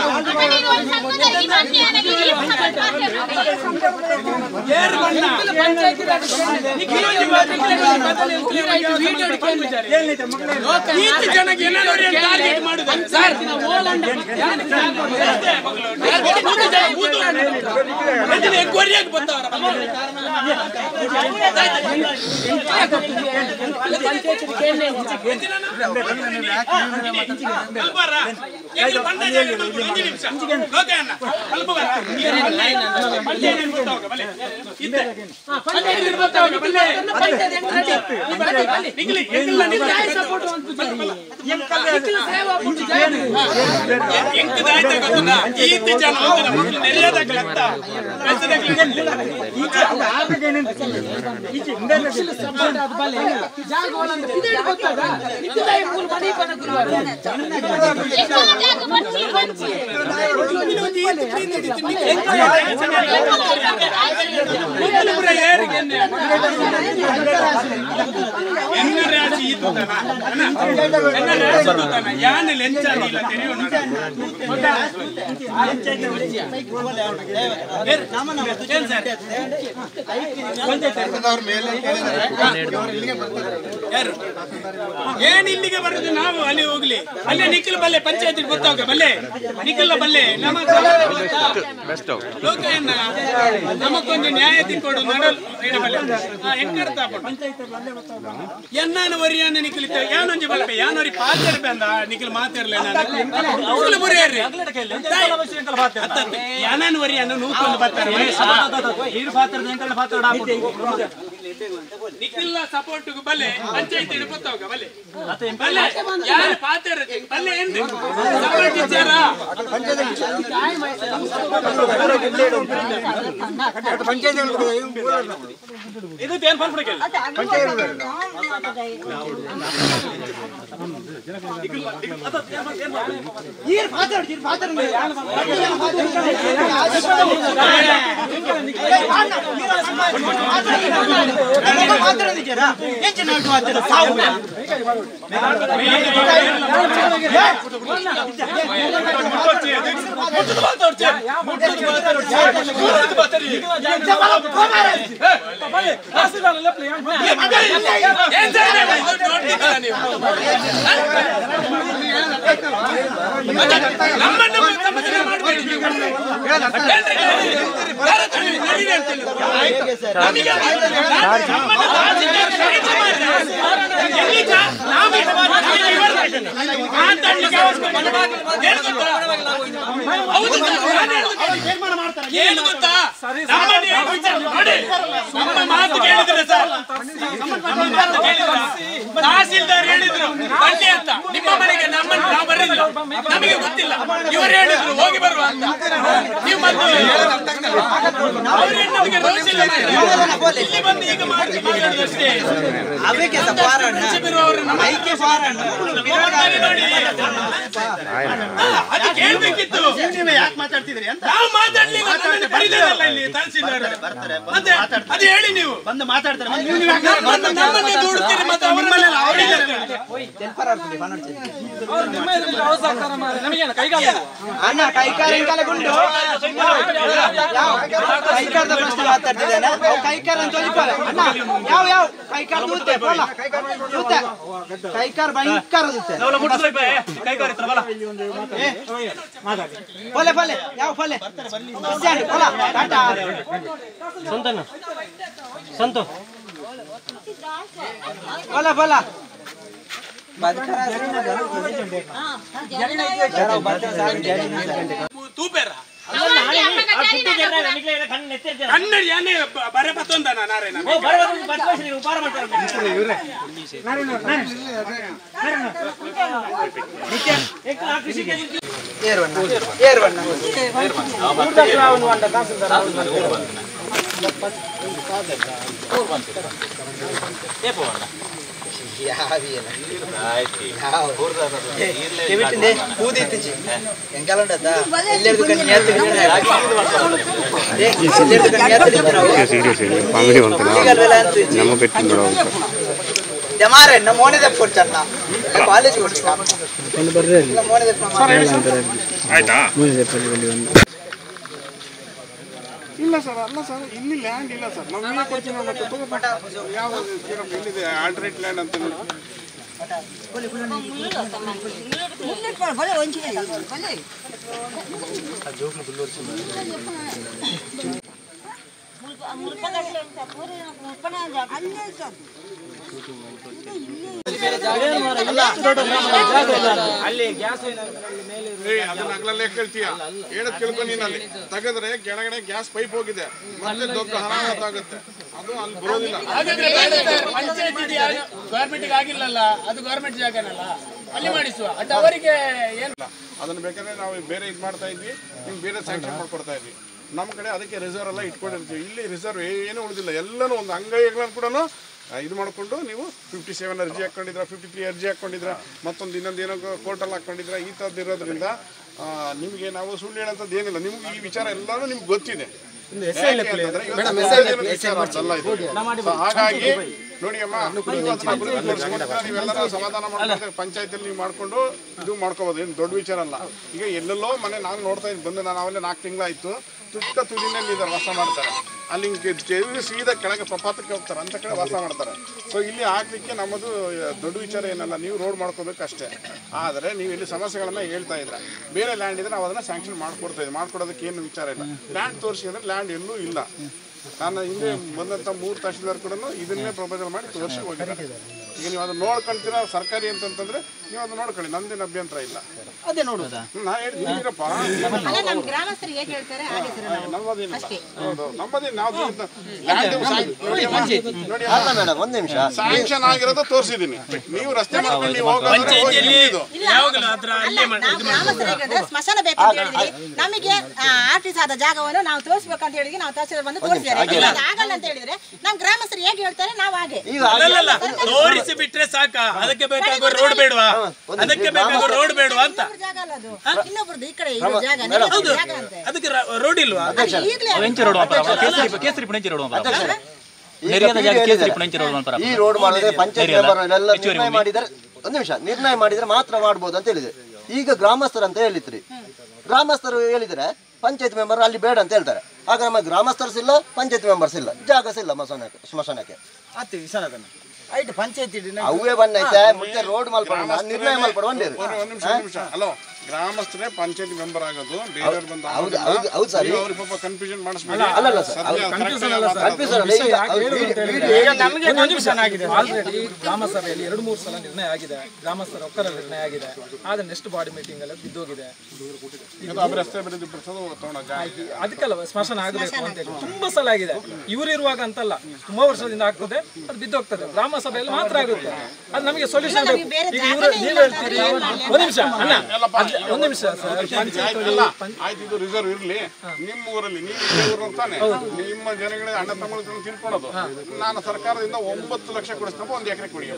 ಜನಕ್ಕೆ ಟಾರ್ಗೆಟ್ ಮಾಡುದು ಸರ್ ಎಂಕ್ವೈರಿಯಾಗಿ ಬಂದವರ ಏನ್ ಇಲ್ಲಿಗೆ ಬರೋದು ನಾವು ಅಲ್ಲಿ ಹೋಗ್ಲಿ ಅಲ್ಲೇ ನಿಖಿಲ್ ಬಲ್ಲೆ ಪಂಚಾಯತ್ ಗೊತ್ತಾಗ ಬಲ್ಲೆ ನಿಖಿಲ್ ಬಲ್ಲೆ ನಮ್ಮ ಲೋಕಯನ್ನ ನಮಗೊಂದು ನ್ಯಾಯ ತಿಳ್ಕೊಡು ನಡಲ್ ಎನ್ನಾನು ವರಿಯನ್ನ ನಿಖಿಲ್ ಯಾನೊಂಜಿ ಬಲ್ಪೆ ಯಾನೋರಿ ಪಾತ್ರ ಬಂದ ನಿಖಿಲ್ ಮಾತಿರ್ಲೆ ನಾನು ಮುರಿಯರ್ರಿ ಯಾನಾನು ವರಿಯನ್ನ ನೂಕೊಂಡು ಬರ್ತಾರೆ ನಿಖಿಲ್ ಸಪೋರ್ಟ್ ಬಲ್ಲೆ ಪಂಚಾಯತ್ ಗೊತ್ತಾಗ ಬಲ್ಲೆ ಬಲ್ಲೆ ಯಾರು ಪಾತ್ರ ಬಲ್ಲೆ ಎಂದು ಸಪೋರ್ಟ್ ಇಚ್ಚಾರ ಇದು ಏನ್ ಫಾಲ್ಬಿಡಕ್ಕೆ ಏನು ಗೊತ್ತಾ, ನಮ್ಮನ್ನ ಏನು ವಿಚಾರ ನೋಡಿ, ನಮ್ಮ ಮಾತು ಕೇಳಿದ್ರೆ ಸರ್, ನಮ್ಮ ಮಾತು ಕೇಳಿದ್ರ ತಹಸೀಲ್ದಾರ್ ಹೇಳಿದ್ರು ಬನ್ನಿ ಅಂತ, ನಿಮ್ಮ ಮನೆಗೆ ನಮ್ಮನ್ನು ನಾವು ಬರಲಿಲ್ಲ, ನಮಗೆ ಗೊತ್ತಿಲ್ಲ, ಇವರು ಹೇಳಿದ್ರು ಹೋಗಿ ಬರುವ ಅಂತ. ನೀವು ಬಂದು ಅವರಿಗೆ ರೋಸ್ ಇಲ್ಲ, ಇಲ್ಲಿ ಬಂದು ಈಗ ಮಾತಾಡೋದಷ್ಟೇ. ಅದು ಕೇಳ್ಬೇಕಿತ್ತು, ಯಾಕೆ ಮಾತಾಡ್ತಿದ್ರಿ ಅಂತ ನಾವು ಮಾತಾಡ್ಲಿಲ್ಲ, ಇಲ್ಲಿ ತಹಸೀಲ್ದಾರ್ ಮತ್ತೆ ಅದು ಹೇಳಿ ನೀವು ಬಂದು ಮಾತಾಡ್ತಾರೆ. ನಮ್ಮನ್ನೇ ದೂಡುತ್ತೀರಿ, ಮತ್ತೆ ಅಣ್ಣ ಕೈಕಾಲ ಗುಂಡು ಕೈಕಾರದ ಪ್ರಶ್ನೆ ಮಾತಾಡ್ತಿದ್ದೇನೆ. ಕೈಕಾರ ಅಂತ ಅಣ್ಣ ಯಾವ ಕೈಕಾರ ದೂತೆ ಕೈಕಾರ ಭಯಂಕರ ದೂತೆ ಫಲೆ ಫಲೆ ಯಾವ ಫಲೆ ಸಂತನ ಸಂತು ಫಲ ಫಲ ತೂಪೇರ ಕನ್ನಡ ಯಾನೆ ಬರೆ ಬತ್ತೊಂದನ ನಾರೇನ ಕೂದಿತ್ತಿಚ್ಚಿ ಎಂಕಲಂಡದ ಮಾರೆ ನಮ್ಮ ಮೋನೆ ತೆಪ್ಕೊಡ್ತಾರ ಕಾಲೇಜ್ ಆಯ್ತಾ? ಇಲ್ಲ ಸರ್, ಅಲ್ಲ ಸರ್, ಇಲ್ಲಿ ಲ್ಯಾಂಡ್ ಇಲ್ಲ ಸರ್, ನಾವು ಕೊಡ್ತೀವಿ. ಯಾವ ಎಲ್ಲಿದೆ ಆಲ್ಟರ್ನೇಟ್ ಲ್ಯಾಂಡ್ ಅಂತ ನೋಡಿ. ಅದನ್ನ ಅಗಲಲ್ಲೇ ಕೇಳ್ತೀಯ, ಹೇಳದ್ ಕೇಳ್ಕೊ. ನೀನ್ ಅಲ್ಲಿ ತೆಗೆದ್ರೆ ಕೆಳಗಡೆ ಗ್ಯಾಸ್ ಪೈಪ್ ಹೋಗಿದೆ, ಮತ್ತೆ ದೊಡ್ಡ ಹರಾಗುತ್ತೆ, ಅದು ಅಲ್ಲಿ ಬರೋದಿಲ್ಲ. ಗವರ್ಮೆಂಟ್ ಆಗಿಲ್ಲಲ್ಲ, ಅದು ಗವರ್ಮೆಂಟ್ ಜಾಗನಲ್ಲ, ಅಲ್ಲಿ ಮಾಡಿಸುವ ಅದು ಅವರಿಗೆ ಏನಿಲ್ಲ. ಅದನ್ನ ಬೇಕಾದ್ರೆ ನಾವು ಬೇರೆ ಇದು ಮಾಡ್ತಾ ಇದ್ವಿ, ನಿಮ್ಗೆ ಬೇರೆ ಸ್ಯಾಂಕ್ಷನ್ ಮಾಡ್ಕೊಡ್ತಾ ಇದ್ವಿ. ನಮ್ಮ ಕಡೆ ಅದಕ್ಕೆ ರಿಸರ್ವ್ ಎಲ್ಲ ಇಟ್ಕೊಂಡಿರ್ತೀವಿ. ಇಲ್ಲಿ ರಿಸರ್ವ್ ಏನೂ ಉಳಿದಿಲ್ಲ, ಎಲ್ಲನೂ ಒಂದು ಅಂಗೈಗಳನ್ನು ಕೂಡ ಇದು ಮಾಡಿಕೊಂಡು ನೀವು 57 ಅರ್ಜಿ ಹಾಕ್ಕೊಂಡಿದ್ರ, 53 ಅರ್ಜಿ ಹಾಕ್ಕೊಂಡಿದ್ರ, ಮತ್ತೊಂದು ಇನ್ನೊಂದು ಏನೋ ಕೋರ್ಟಲ್ಲಿ ಹಾಕ್ಕೊಂಡಿದ್ರ, ಈ ಥರದ್ದು ಇರೋದ್ರಿಂದ ನಿಮಗೆ ನಾವು ಸುಳ್ಳು ಹೇಳೋಂಥದ್ದು ಏನಿಲ್ಲ. ನಿಮ್ಗೆ ಈ ವಿಚಾರ ಎಲ್ಲನೂ ನಿಮ್ಗೆ ಗೊತ್ತಿದೆ. ಹಾಗಾಗಿ ನೋಡಿ ಅಮ್ಮ, ನೀವೆಲ್ಲರೂ ಸಮಾಧಾನ ಮಾಡ್ಕೊಳ್ತೇವೆ, ಪಂಚಾಯತಿಯಲ್ಲಿ ನೀವು ಮಾಡ್ಕೊಂಡು ಇದು ಮಾಡ್ಕೋಬೋದು, ಏನು ದೊಡ್ಡ ವಿಚಾರ ಅಲ್ಲ. ಈಗ ಎಲ್ಲೆಲ್ಲೋ ಮನೆ ನಾನು ನೋಡ್ತಾ ಇದ್ದು ಬಂದು, ನಾನು ಅಲ್ಲೇ 4 ತಿಂಗಳಾಯ್ತು, ತುತ್ತ ತುದಿನಲ್ಲಿ ಇದ್ದಾರೆ, ವಾಸ ಮಾಡ್ತಾರೆ. ಅಲ್ಲಿ ಸೀದಾ ಕೆಳಗೆ ಪ್ರಪಾತಕ್ಕೆ ಹೋಗ್ತಾರೆ, ಅಂತ ಕಡೆ ವಾಸ ಮಾಡ್ತಾರೆ. ಸೊ ಇಲ್ಲಿ ಆಗಲಿಕ್ಕೆ ನಮ್ಮದು ದೊಡ್ಡ ವಿಚಾರ ಏನಲ್ಲ, ನೀವು ರೋಡ್ ಮಾಡ್ಕೋಬೇಕು ಅಷ್ಟೇ. ಆದರೆ ನೀವು ಇಲ್ಲಿ ಸಮಸ್ಯೆಗಳನ್ನ ಹೇಳ್ತಾ ಇದ್ರೆ, ಬೇರೆ ಲ್ಯಾಂಡ್ ಇದ್ರೆ ನಾವು ಅದನ್ನು ಸ್ಯಾಂಕ್ಷನ್ ಮಾಡ್ಕೊಡ್ತಾ ಇದ್ದೀವಿ, ಮಾಡ್ಕೊಡೋದಕ್ಕೆ ಏನು ವಿಚಾರ ಇಲ್ಲ. ಲ್ಯಾಂಡ್ ತೋರಿಸಿ ಅಂದರೆ ಲ್ಯಾಂಡ್ ಎಲ್ಲೂ ಇಲ್ಲ. ನಾನು ಹಿಂದೆ ಬಂದಂಥ 3 ತಹಶೀಲ್ದಾರ್ ಕೂಡ ಇದನ್ನೇ ಪ್ರಪೋಸಲ್ ಮಾಡಿ ತೋರಿಸಿ ಹೋಗಿದ್ದಾರೆ. ಈಗ ನೀವು ಅದನ್ನ ನೋಡ್ಕೊಳ್ತೀರಾ ಸರ್ಕಾರಿ ಅಂತಂತಂದ್ರೆ ನೀವು ಅದನ್ನ ನೋಡ್ಕೊಳ್ಳಿ, ನಂದೇನು ಅಭ್ಯಂತರ ಇಲ್ಲ. ಅದೇ ನೋಡುದಾ ನಾ ಹೇಳ್ತೀರಪ್ಪ, ಸ್ಯಾಂಕ್ಷನ್ ಆಗಿರೋದು ತೋರಿಸಿದೀನಿ, ನೀವು ರಸ್ತೆ ಮಾಡ್ಕೊಂಡು ಸ್ಮಶಾನ ಬೇಕಂತ ಹೇಳಿದ್ವಿ, ನಮಗೆ ಆರ್ಟಿಸ್ಟ್ ಆದ ಜಾಗವನ್ನು ನಾವು ತೋರಿಸ್ಬೇಕಂತ ಹೇಳಿದ್ವಿ. ನಾವು ತಹಸೀಲ್ದಾರ್ ಬಂದು ತೋರಿಸಿದ್ದಾರೆ, ಆಗಲ್ಲ ಅಂತ ಹೇಳಿದ್ರೆ ನಮ್ಮ ಗ್ರಾಮಸ್ಥರು ಹೇಗೆ ಹೇಳ್ತಾರೆ ನಾವು ಹಾಗೆ ತೋರಿಸಿ ಬಿಟ್ರೆ ಸಾಕ, ಅದಕ್ಕೆ ಬೇಕಾಗುವ ರೋಡ್ ಬೇಡವಾ, ಅದಕ್ಕೆ ಬೇಕಾಗುವ ರೋಡ್ ಬೇಡವಾ ಅಂತ. ಇನ್ನೊಬ್ರದ್ದು ಈ ಕಡೆ ಜಾಗ ಅದಕ್ಕೆ ರೋಡ್ ಇಲ್ವಾ? ಈ ರೋಡ್ ಮಾಡಿದ್ರೆ ಪಂಚಾಯತ್ ಮೆಂಬರ್ ನಿರ್ಣಯ ಮಾಡಿದರೆ, ಒಂದು ನಿಮಿಷ, ನಿರ್ಣಯ ಮಾಡಿದ್ರೆ ಮಾತ್ರ ಮಾಡ್ಬೋದು ಅಂತ ಹೇಳಿದ್ರೆ, ಈಗ ಗ್ರಾಮಸ್ಥರು ಅಂತ ಹೇಳಿದ್ರಿ, ಗ್ರಾಮಸ್ಥರು ಹೇಳಿದ್ರೆ ಪಂಚಾಯತ್ ಮೆಂಬರ್ ಅಲ್ಲಿ ಬೇಡ ಅಂತ ಹೇಳ್ತಾರೆ. ಆಗ ನಮ್ಮ ಗ್ರಾಮಸ್ಥರು ಇಲ್ಲ, ಪಂಚಾಯತ್ ಮೆಂಬರ್ಸ್ ಇಲ್ಲ, ಜಾಗ ಇಲ್ಲ ಸ್ಮಶಾನಕ್ಕೆ. ಆಯ್ತು ಪಂಚಾಯತ್ ಅವೇ ಬಂದೈತೆ, ಮತ್ತೆ ರೋಡ್ ಮಲ್ಪಡ ನಿರ್ಣಯ ಮಲ್ಪಡ ಒಂದು ನಿಮಿಷ. ಹಲೋ, ಗ್ರಾಮಸ್ಥರೇ ಪಂಚಾಯತಿ ಮೆಂಬರ್ ಆಗೋದು, ಬೇರೆಯವ್ರು ಬಂದು ಅವ್ರಿಗೆ ಪಾಪ ಕನ್ಫ್ಯೂಷನ್ ಮಾಡಿಸ್ಬೇಡಿ. ನಮಗೆ ಕನ್ಫ್ಯೂಷನ್ ಆಗಿದೆ. ಆಲ್ರೆಡಿ ಗ್ರಾಮ ಸಭೆಯಲ್ಲಿ 2-3 ಸಲ ನಿರ್ಣಯ ಆಗಿದೆ, ಗ್ರಾಮಸ್ಥರ ಒಕ್ಕರ ನಿರ್ಣಯ ಆಗಿದೆ. ಆದ್ರೆ ನೆಕ್ಸ್ಟ್ ಬಾಡಿ ಮೀಟಿಂಗ್ ಅಲ್ಲಿ ಬಿದ್ದೋಗಿದೆ. ಅದಕ್ಕೆಲ್ಲ ಸ್ಮಶಾನ ಆಗಬೇಕು ಅಂತ ಹೇಳಿ ತುಂಬಾ ಸಲ ಆಗಿದೆ. ಇವ್ರು ಇರುವಾಗ ಅಂತಲ್ಲ, ತುಂಬಾ ವರ್ಷದಿಂದ ಆಗ್ತದೆ, ಅದು ಬಿದ್ದೋಗ್ತದೆ. ಗ್ರಾಮ ಸಭೆಯಲ್ಲಿ ಮಾತ್ರ ಆಗುತ್ತೆ. ಅದು ನಮಗೆ ಸೊಲ್ಯೂಷನ್ ಬೇಕು. ಈಗ ಇವರು ನೀವು ಹೇಳ್ತೀರಿ, ಒಂದ್ ನಿಮಿಷ ಅಣ್ಣ, ಒಂದ್ ನಿಮಿಷ ಸರ್. ಆಯ್ತು, ಇದು ರಿಸರ್ವ್ ಇರ್ಲಿ. ನಿಮ್ಮ ಊರಲ್ಲಿ ನೀವು ಊರು ಅಂತಾನೆ ನಿಮ್ಮ ಜನಗಳೇ ಅಣ್ಣ ತಮ್ಮಗಳು ತಿಳ್ಕೊಳ್ಳೋದು. ನಾನು ಸರ್ಕಾರದಿಂದ 9 ಲಕ್ಷ ಕೊಡಿಸ್ತೇನೆ, 1 ಎಕರೆ ಕೊಡಿಯಪ್ಪ,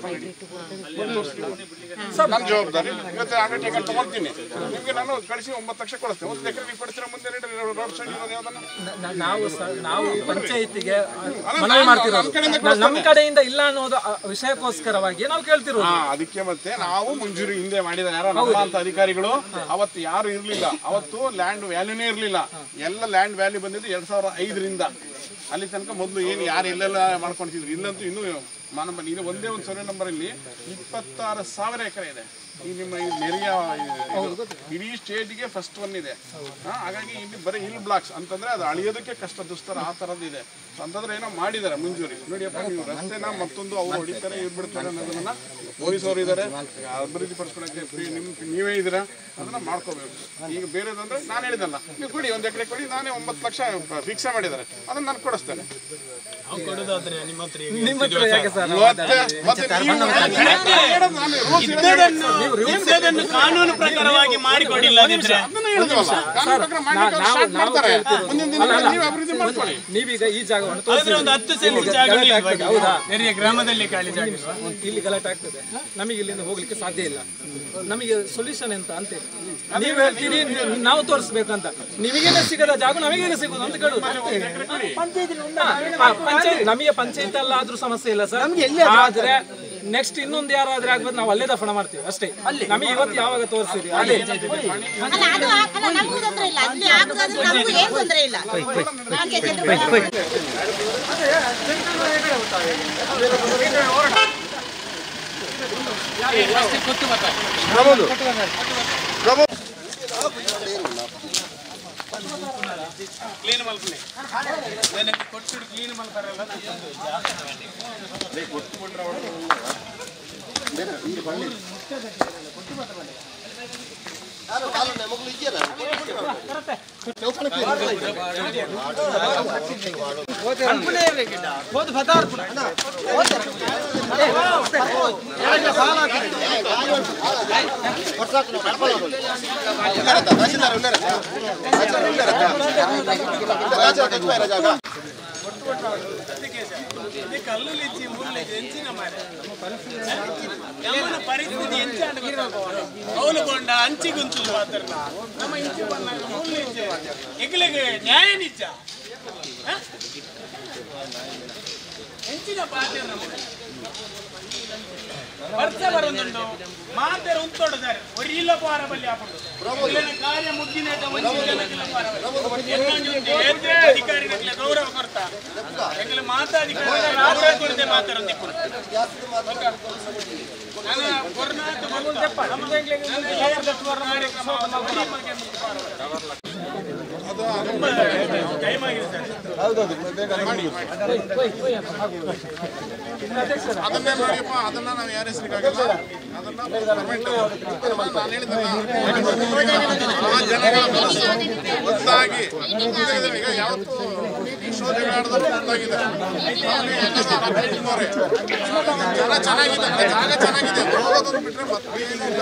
ನನ್ನ ಜವಾಬ್ದಾರಿ. ಇವತ್ತು ಅಂಡರ್ಟೇಕರ್ ತಗೊಳ್ತೀನಿ, ನಿಮ್ಗೆ ನಾನು ಕಳಿಸಿ 9 ಲಕ್ಷ ಕೊಡಿಸ್ತೇನೆ. 1 ಎಕರೆ ನೀವು ಕೊಡ್ತೀರಾ? ಮುಂದೆ ರೋಡ್ ಸೈಡ್ ಇರೋದು ಯಾವ್ದನ್ನ ನಾವು ಪಂಚಾಯತಿಗೆ ಮನವಿ ಮಾಡ್ತಿರೋದು, ನಮ್ಮ ಕಡೆಯಿಂದ ಇಲ್ಲ ಅನ್ನೋದು ವಿಷಯಕ್ಕೋಸ್ಕರವಾಗಿ ನಾವು ಕೇಳ್ತಿರೋದು. ಅದಕ್ಕೆ ಮತ್ತೆ ನಾವು ಮಂಜೂರಿ ಹಿಂದೆ ಮಾಡಿದ ಯಾರೋ ನಮ್ಮಂತ ಅಧಿಕಾರಿಗಳು ಅವತ್ತು ಯಾರು ಇರ್ಲಿಲ್ಲ. ಅವತ್ತು ಲ್ಯಾಂಡ್ ವ್ಯಾಲ್ಯೂನೇ ಇರ್ಲಿಲ್ಲ. ಎಲ್ಲ ಲ್ಯಾಂಡ್ ವ್ಯಾಲ್ಯೂ ಬಂದಿದ್ದು 2005ರಿಂದ. ಅಲ್ಲಿ ತನಕ ಮೊದಲು ಏನು ಯಾರು ಎಲ್ಲೆಲ್ಲ ಮಾಡ್ಕೊಳ್ತಿದ್ರು. ಇಲ್ಲಂತೂ ಇನ್ನೂ ಇದು ಒಂದೇ ಒಂದು ಸರ್ವೆ ನಂಬರ್ ಇಲ್ಲಿ 26,000 ಎಕರೆ ಇದೆ. ಈ ನಿಮ್ಮ ನೆರೆಯ ಇಡೀ ಸ್ಟೇಟ್ಗೆ ಫಸ್ಟ್ ಒನ್ ಇದೆ. ಹಾಗಾಗಿ ಇಲ್ಲಿ ಬರೀ ಹಿಲ್ ಬ್ಲಾಕ್ಸ್ ಅಂತಂದ್ರೆ ಅದು ಅಳಿಯೋದಕ್ಕೆ ಕಷ್ಟ, ದುಸ್ತರ, ಆ ಥರದ್ದು ಇದೆ. ಅಂತಂದ್ರೆ ಏನೋ ಮಾಡಿದ್ದಾರೆ ಮುಂಜೂರಿ. ನೋಡಿಯಪ್ಪ, ನೀವು ರಸ್ತೆನ ಮತ್ತೊಂದು ಅವ್ರು ಹೊಡಿತಾರೆ, ಇವ್ರು ಬಿಡ್ತಾರೆ ಅನ್ನೋದನ್ನ ಪೊಲೀಸವರು ಇದ್ದಾರೆ, ಅಭಿವೃದ್ಧಿ ಪಡಿಸ್ಕೊಳಕ್ಕೆ ನೀವೇ ಇದ್ದೀರಾ, ಅದನ್ನ ಮಾಡ್ಕೋಬೇಕು. ಈಗ ಬೇರೆದಂದ್ರೆ ನಾನು ಹೇಳಿದಲ್ಲ, ನೀವು ಕೊಡಿ 1 ಎಕರೆ ಕೊಡಿ, ನಾನೇ 9 ಲಕ್ಷ ಫಿಕ್ಸ್ ಮಾಡಿದ್ದಾರೆ, ಅದನ್ನ ನಾನು ಕೊಡಿಸ್ತೇನೆ. ಕಾನೂನು ಪ್ರಕಾರವಾಗಿ ಮಾಡಿಕೊಡಿಲ್ಲ. ನೀವೀಗ ಈ ಜಾಗವನ್ನು ಒಂದು 10 ಸೆಂಟ್ ಜಾಗ ನೆರೆಯ ಗ್ರಾಮದಲ್ಲಿ ಖಾಲಿ ಜಾಗ ಇಲ್ಲಿ ಗಲಾಟೆ ಆಗ್ತದೆ. ನಮಗೆ ಇಲ್ಲಿಂದ ಹೋಗ್ಲಿಕ್ಕೆ ಸಾಧ್ಯ ಇಲ್ಲ. ನಮಗೆ ಸೊಲ್ಯೂಷನ್ ಎಂತ ಅಂತ ನೀವು ಹೇಳ್ತೀರಿ, ನಾವು ತೋರಿಸ್ಬೇಕಂತ. ನಿಮಗೇನೆ ಸಿಗದ ಜಾಗ ನಮಗೇನೆ ಸಿಗುದು ಅಂತ ಕೇಳುದು. ನಮಗೆ ಪಂಚಾಯತ್ ಅಲ್ಲ ಆದ್ರೂ ಸಮಸ್ಯೆ ಇಲ್ಲ ಸರ್. ಆದ್ರೆ ನೆಕ್ಸ್ಟ್ ಇನ್ನೊಂದು ಯಾರಾದ್ರೆ ಆಗ್ಬೋದು, ನಾವು ಅಲ್ಲೇ ದಫನ ಮಾಡ್ತೀವಿ ಅಷ್ಟೇ. ನಮಗೆ ಇವತ್ತು ಯಾವಾಗ ತೋರಿಸಿರಿ ಅಲ್ಲೇ. ಕ್ಲೀನ್ ಮಲ್ಪನೆ ಕೊಟ್ಟು ಕ್ಲೀನ್ ಮಲ್ಪಾರಲ್ಲ కల్లులు ఇచ్చి ఊళ్ళో ఎంచిన మరి ನಮ್ಮ ಪರಿಸ್ಥಿತಿ ಎಂಚಾಂಡ್ ಅವನು ಕೊಂಡ ಅಂಚಿ ಗುಂಚುದು ಮಾತ್ರ ನಮ್ಮ ಇಂಚು ಬಂದಾಗ ಮೂಲ ಎಗ್ಲಿಗೆ ನ್ಯಾಯ ನಿಜ ಎಂಚಿನ ಪಾತ್ರ ನಮಗೆ ವರ್ಷ ಬರೋದುಂಟು ಮಾತೇರು ಉಂಟೋಡಿದ್ದಾರೆ ಒಂದು ಇಲ್ಲ ಪಾರ ಬಲ್ಲಿ ಹಾಕೊಂಡು ಕಾರ್ಯ ಮುಗ್ಗಿನ ಅಧಿಕಾರಿಗಳಿಗೆ ಗೌರವ ಕೊಡ್ತಾ ಎಂಗ್ಲ ಮಾತಾಧಿಕಾರಿ ಗೌರವ ಕೊಡದೆ ಮಾತಾಡೋದಿಪ್ಪು ನಾನು ಕೊರ್ನಾಟ ಟೈಮ್ ಆಗಿದೆ ಸರ್. ಅದನ್ನೇ ಮಾಡಿಯಪ್ಪ, ಅದನ್ನ ನಾವು ಯಾರ ಹೆಸರಿಗಾಗಲ್ಲ, ಅದನ್ನ ನಾನು ಹೇಳಿದ್ದಲ್ಲ, ಆ ಜನಗಳ ಮನಸ್ಸು ಒಂದಾಗಿ ಈಗ ಯಾವತ್ತು ಶೋಧೆಗಳಾಡಿದ್ರು ಒಂದಾಗಿದೆ. ಜನ ಚೆನ್ನಾಗಿದೆ, ಜಾಗ ಚೆನ್ನಾಗಿದೆ, ಹೋಗೋದನ್ನು ಬಿಟ್ಟರೆ ಮತ್ತೆ ಏನಿಲ್ಲ.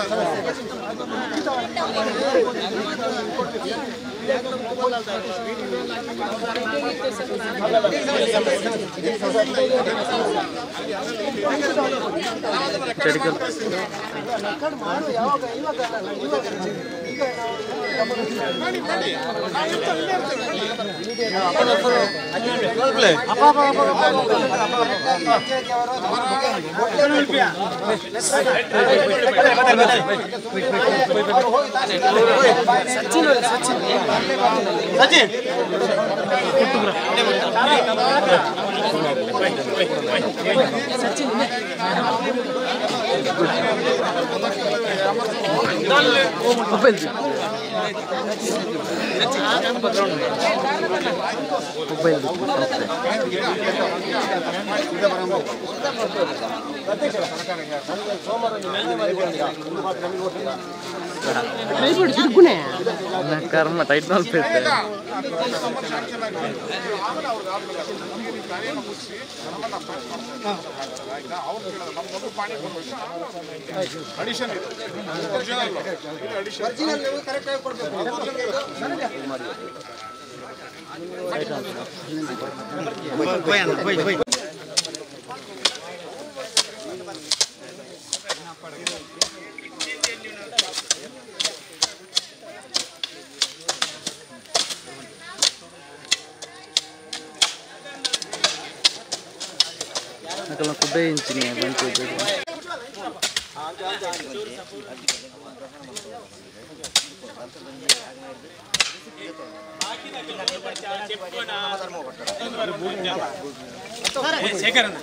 ಸಚಿನ್ ಕರ್ಮ ಟೈಟ್ ಮಾಡ್ಬೇಕು. ಅಡಿಷನ್ ಇದೆ ಕುಬ್ಬೆ ಇಂಚಿನ ಬಂತು. ಶೇಖರಣ್ಣ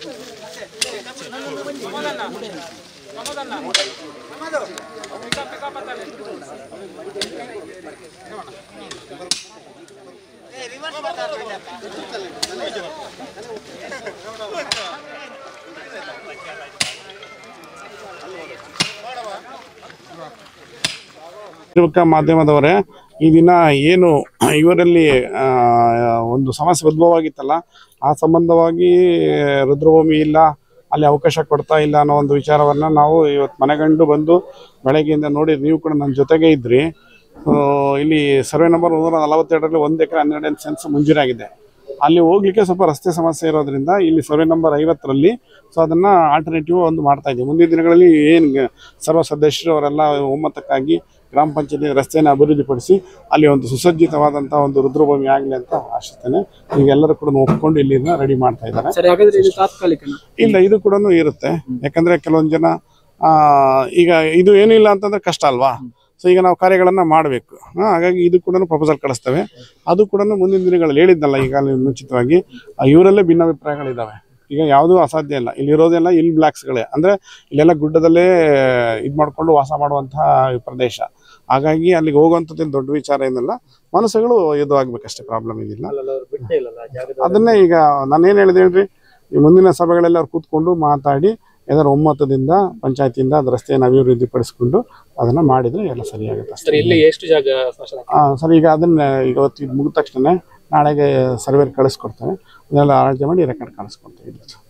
ಮಾಧ್ಯಮದವರೇ, ಈ ದಿನ ಏನು ಇವರಲ್ಲಿ ಒಂದು ಸಮಸ್ಯೆ ಉದ್ಭವವಾಗಿತ್ತಲ್ಲ, ಆ ಸಂಬಂಧವಾಗಿ ರುದ್ರಭೂಮಿ ಇಲ್ಲ, ಅಲ್ಲಿ ಅವಕಾಶ ಕೊಡ್ತಾ ಇಲ್ಲ ಅನ್ನೋ ಒಂದು ವಿಚಾರವನ್ನು ನಾವು ಇವತ್ತು ಮನೆಗಂಡು ಬಂದು ಬೆಳಗ್ಗೆಯಿಂದ ನೋಡಿ, ನೀವು ಕೂಡ ನನ್ನ ಜೊತೆಗೆ ಇದ್ರಿ. ಇಲ್ಲಿ ಸರ್ವೆ ನಂಬರ್ 142ರಲ್ಲಿ 1 ಎಕರೆ 12 ಸೆನ್ಸ್ ಮಂಜೂರಾಗಿದೆ. ಅಲ್ಲಿ ಹೋಗ್ಲಿಕ್ಕೆ ಸ್ವಲ್ಪ ರಸ್ತೆ ಸಮಸ್ಯೆ ಇರೋದ್ರಿಂದ ಇಲ್ಲಿ ಸರ್ವೆ ನಂಬರ್ 50ರಲ್ಲಿ ಅದನ್ನು ಆಲ್ಟರ್ನೇಟಿವ್ ಒಂದು ಮಾಡ್ತಾ ಇದ್ದೀವಿ. ಮುಂದಿನ ದಿನಗಳಲ್ಲಿ ಏನು ಸರ್ವ ಸದಸ್ಯರು ಅವರೆಲ್ಲ ಒಮ್ಮತಕ್ಕಾಗಿ ಗ್ರಾಮ ಪಂಚಾಯತಿ ರಸ್ತೆಯನ್ನು ಅಭಿವೃದ್ಧಿಪಡಿಸಿ ಅಲ್ಲಿ ಒಂದು ಸುಸಜ್ಜಿತವಾದಂಥ ಒಂದು ರುದ್ರಭೂಮಿ ಆಗಲಿ ಅಂತ ಆಶಿಸ್ತೇನೆ. ಈಗೆಲ್ಲರೂ ಕೂಡ ಒಪ್ಕೊಂಡು ಇಲ್ಲಿಂದ ರೆಡಿ ಮಾಡ್ತಾ ಇದ್ದಾರೆ. ಇಲ್ಲ, ಇದು ಕೂಡ ಇರುತ್ತೆ. ಯಾಕಂದರೆ ಕೆಲವೊಂದು ಜನ ಈಗ ಇದು ಏನಿಲ್ಲ ಅಂತಂದರೆ ಕಷ್ಟ ಅಲ್ವಾ. ಸೊ ಈಗ ನಾವು ಕಾರ್ಯಗಳನ್ನು ಮಾಡಬೇಕು. ಹಾಗಾಗಿ ಇದು ಕೂಡ ಪ್ರಪೋಸಲ್ ಕಳಿಸ್ತೇವೆ. ಅದು ಕೂಡ ಮುಂದಿನ ದಿನಗಳಲ್ಲಿ ಹೇಳಿದ್ನಲ್ಲ ಈಗಾಗಲೇ ಮುಂಚಿತವಾಗಿ, ಇವರಲ್ಲೇ ಭಿನ್ನಾಭಿಪ್ರಾಯಗಳಿದ್ದಾವೆ. ಈಗ ಯಾವುದೂ ಅಸಾಧ್ಯ ಇಲ್ಲ. ಇಲ್ಲಿರೋದೆಲ್ಲ ಬ್ಲಾಕ್ಸ್ಗಳೇ, ಅಂದರೆ ಇಲ್ಲೆಲ್ಲ ಗುಡ್ಡದಲ್ಲೇ ಇದು ಮಾಡಿಕೊಂಡು ವಾಸ ಮಾಡುವಂತಹ ಪ್ರದೇಶ. ಹಾಗಾಗಿ ಅಲ್ಲಿಗೆ ಹೋಗುವಂಥದ್ದು ದೊಡ್ಡ ವಿಚಾರ ಏನಿಲ್ಲ, ಮನಸ್ಸುಗಳು ಇದು ಆಗ್ಬೇಕಷ್ಟೇ, ಪ್ರಾಬ್ಲಮ್ ಇದಿಲ್ಲ. ಅದನ್ನೇ ಈಗ ನಾನೇನು ಹೇಳಿದೆ ಹೇಳ್ರಿ, ಈ ಮುಂದಿನ ಸಭೆಗಳೆಲ್ಲ ಅವ್ರು ಕೂತ್ಕೊಂಡು ಮಾತಾಡಿ ಏನಾದ್ರು ಒಮ್ಮತದಿಂದ ಪಂಚಾಯತಿಯಿಂದ ಅದು ರಸ್ತೆಯನ್ನು ಅಭಿವೃದ್ಧಿಪಡಿಸ್ಕೊಂಡು ಅದನ್ನ ಮಾಡಿದ್ರೆ ಎಲ್ಲ ಸರಿಯಾಗುತ್ತೆ. ಸರ್, ಈಗ ಅದನ್ನ ಇವತ್ತು ಇದು ಮುಗಿದ ತಕ್ಷಣ ನಾಳೆಗೆ ಸರ್ವೇರ್ ಕಳಿಸ್ಕೊಡ್ತೇವೆ. ಅದನ್ನೆಲ್ಲ ಆಲೋಚನೆ ಮಾಡಿ ರೆಕಾರ್ಡ್ ಕಳಿಸ್ಕೊಡ್ತೇವೆ.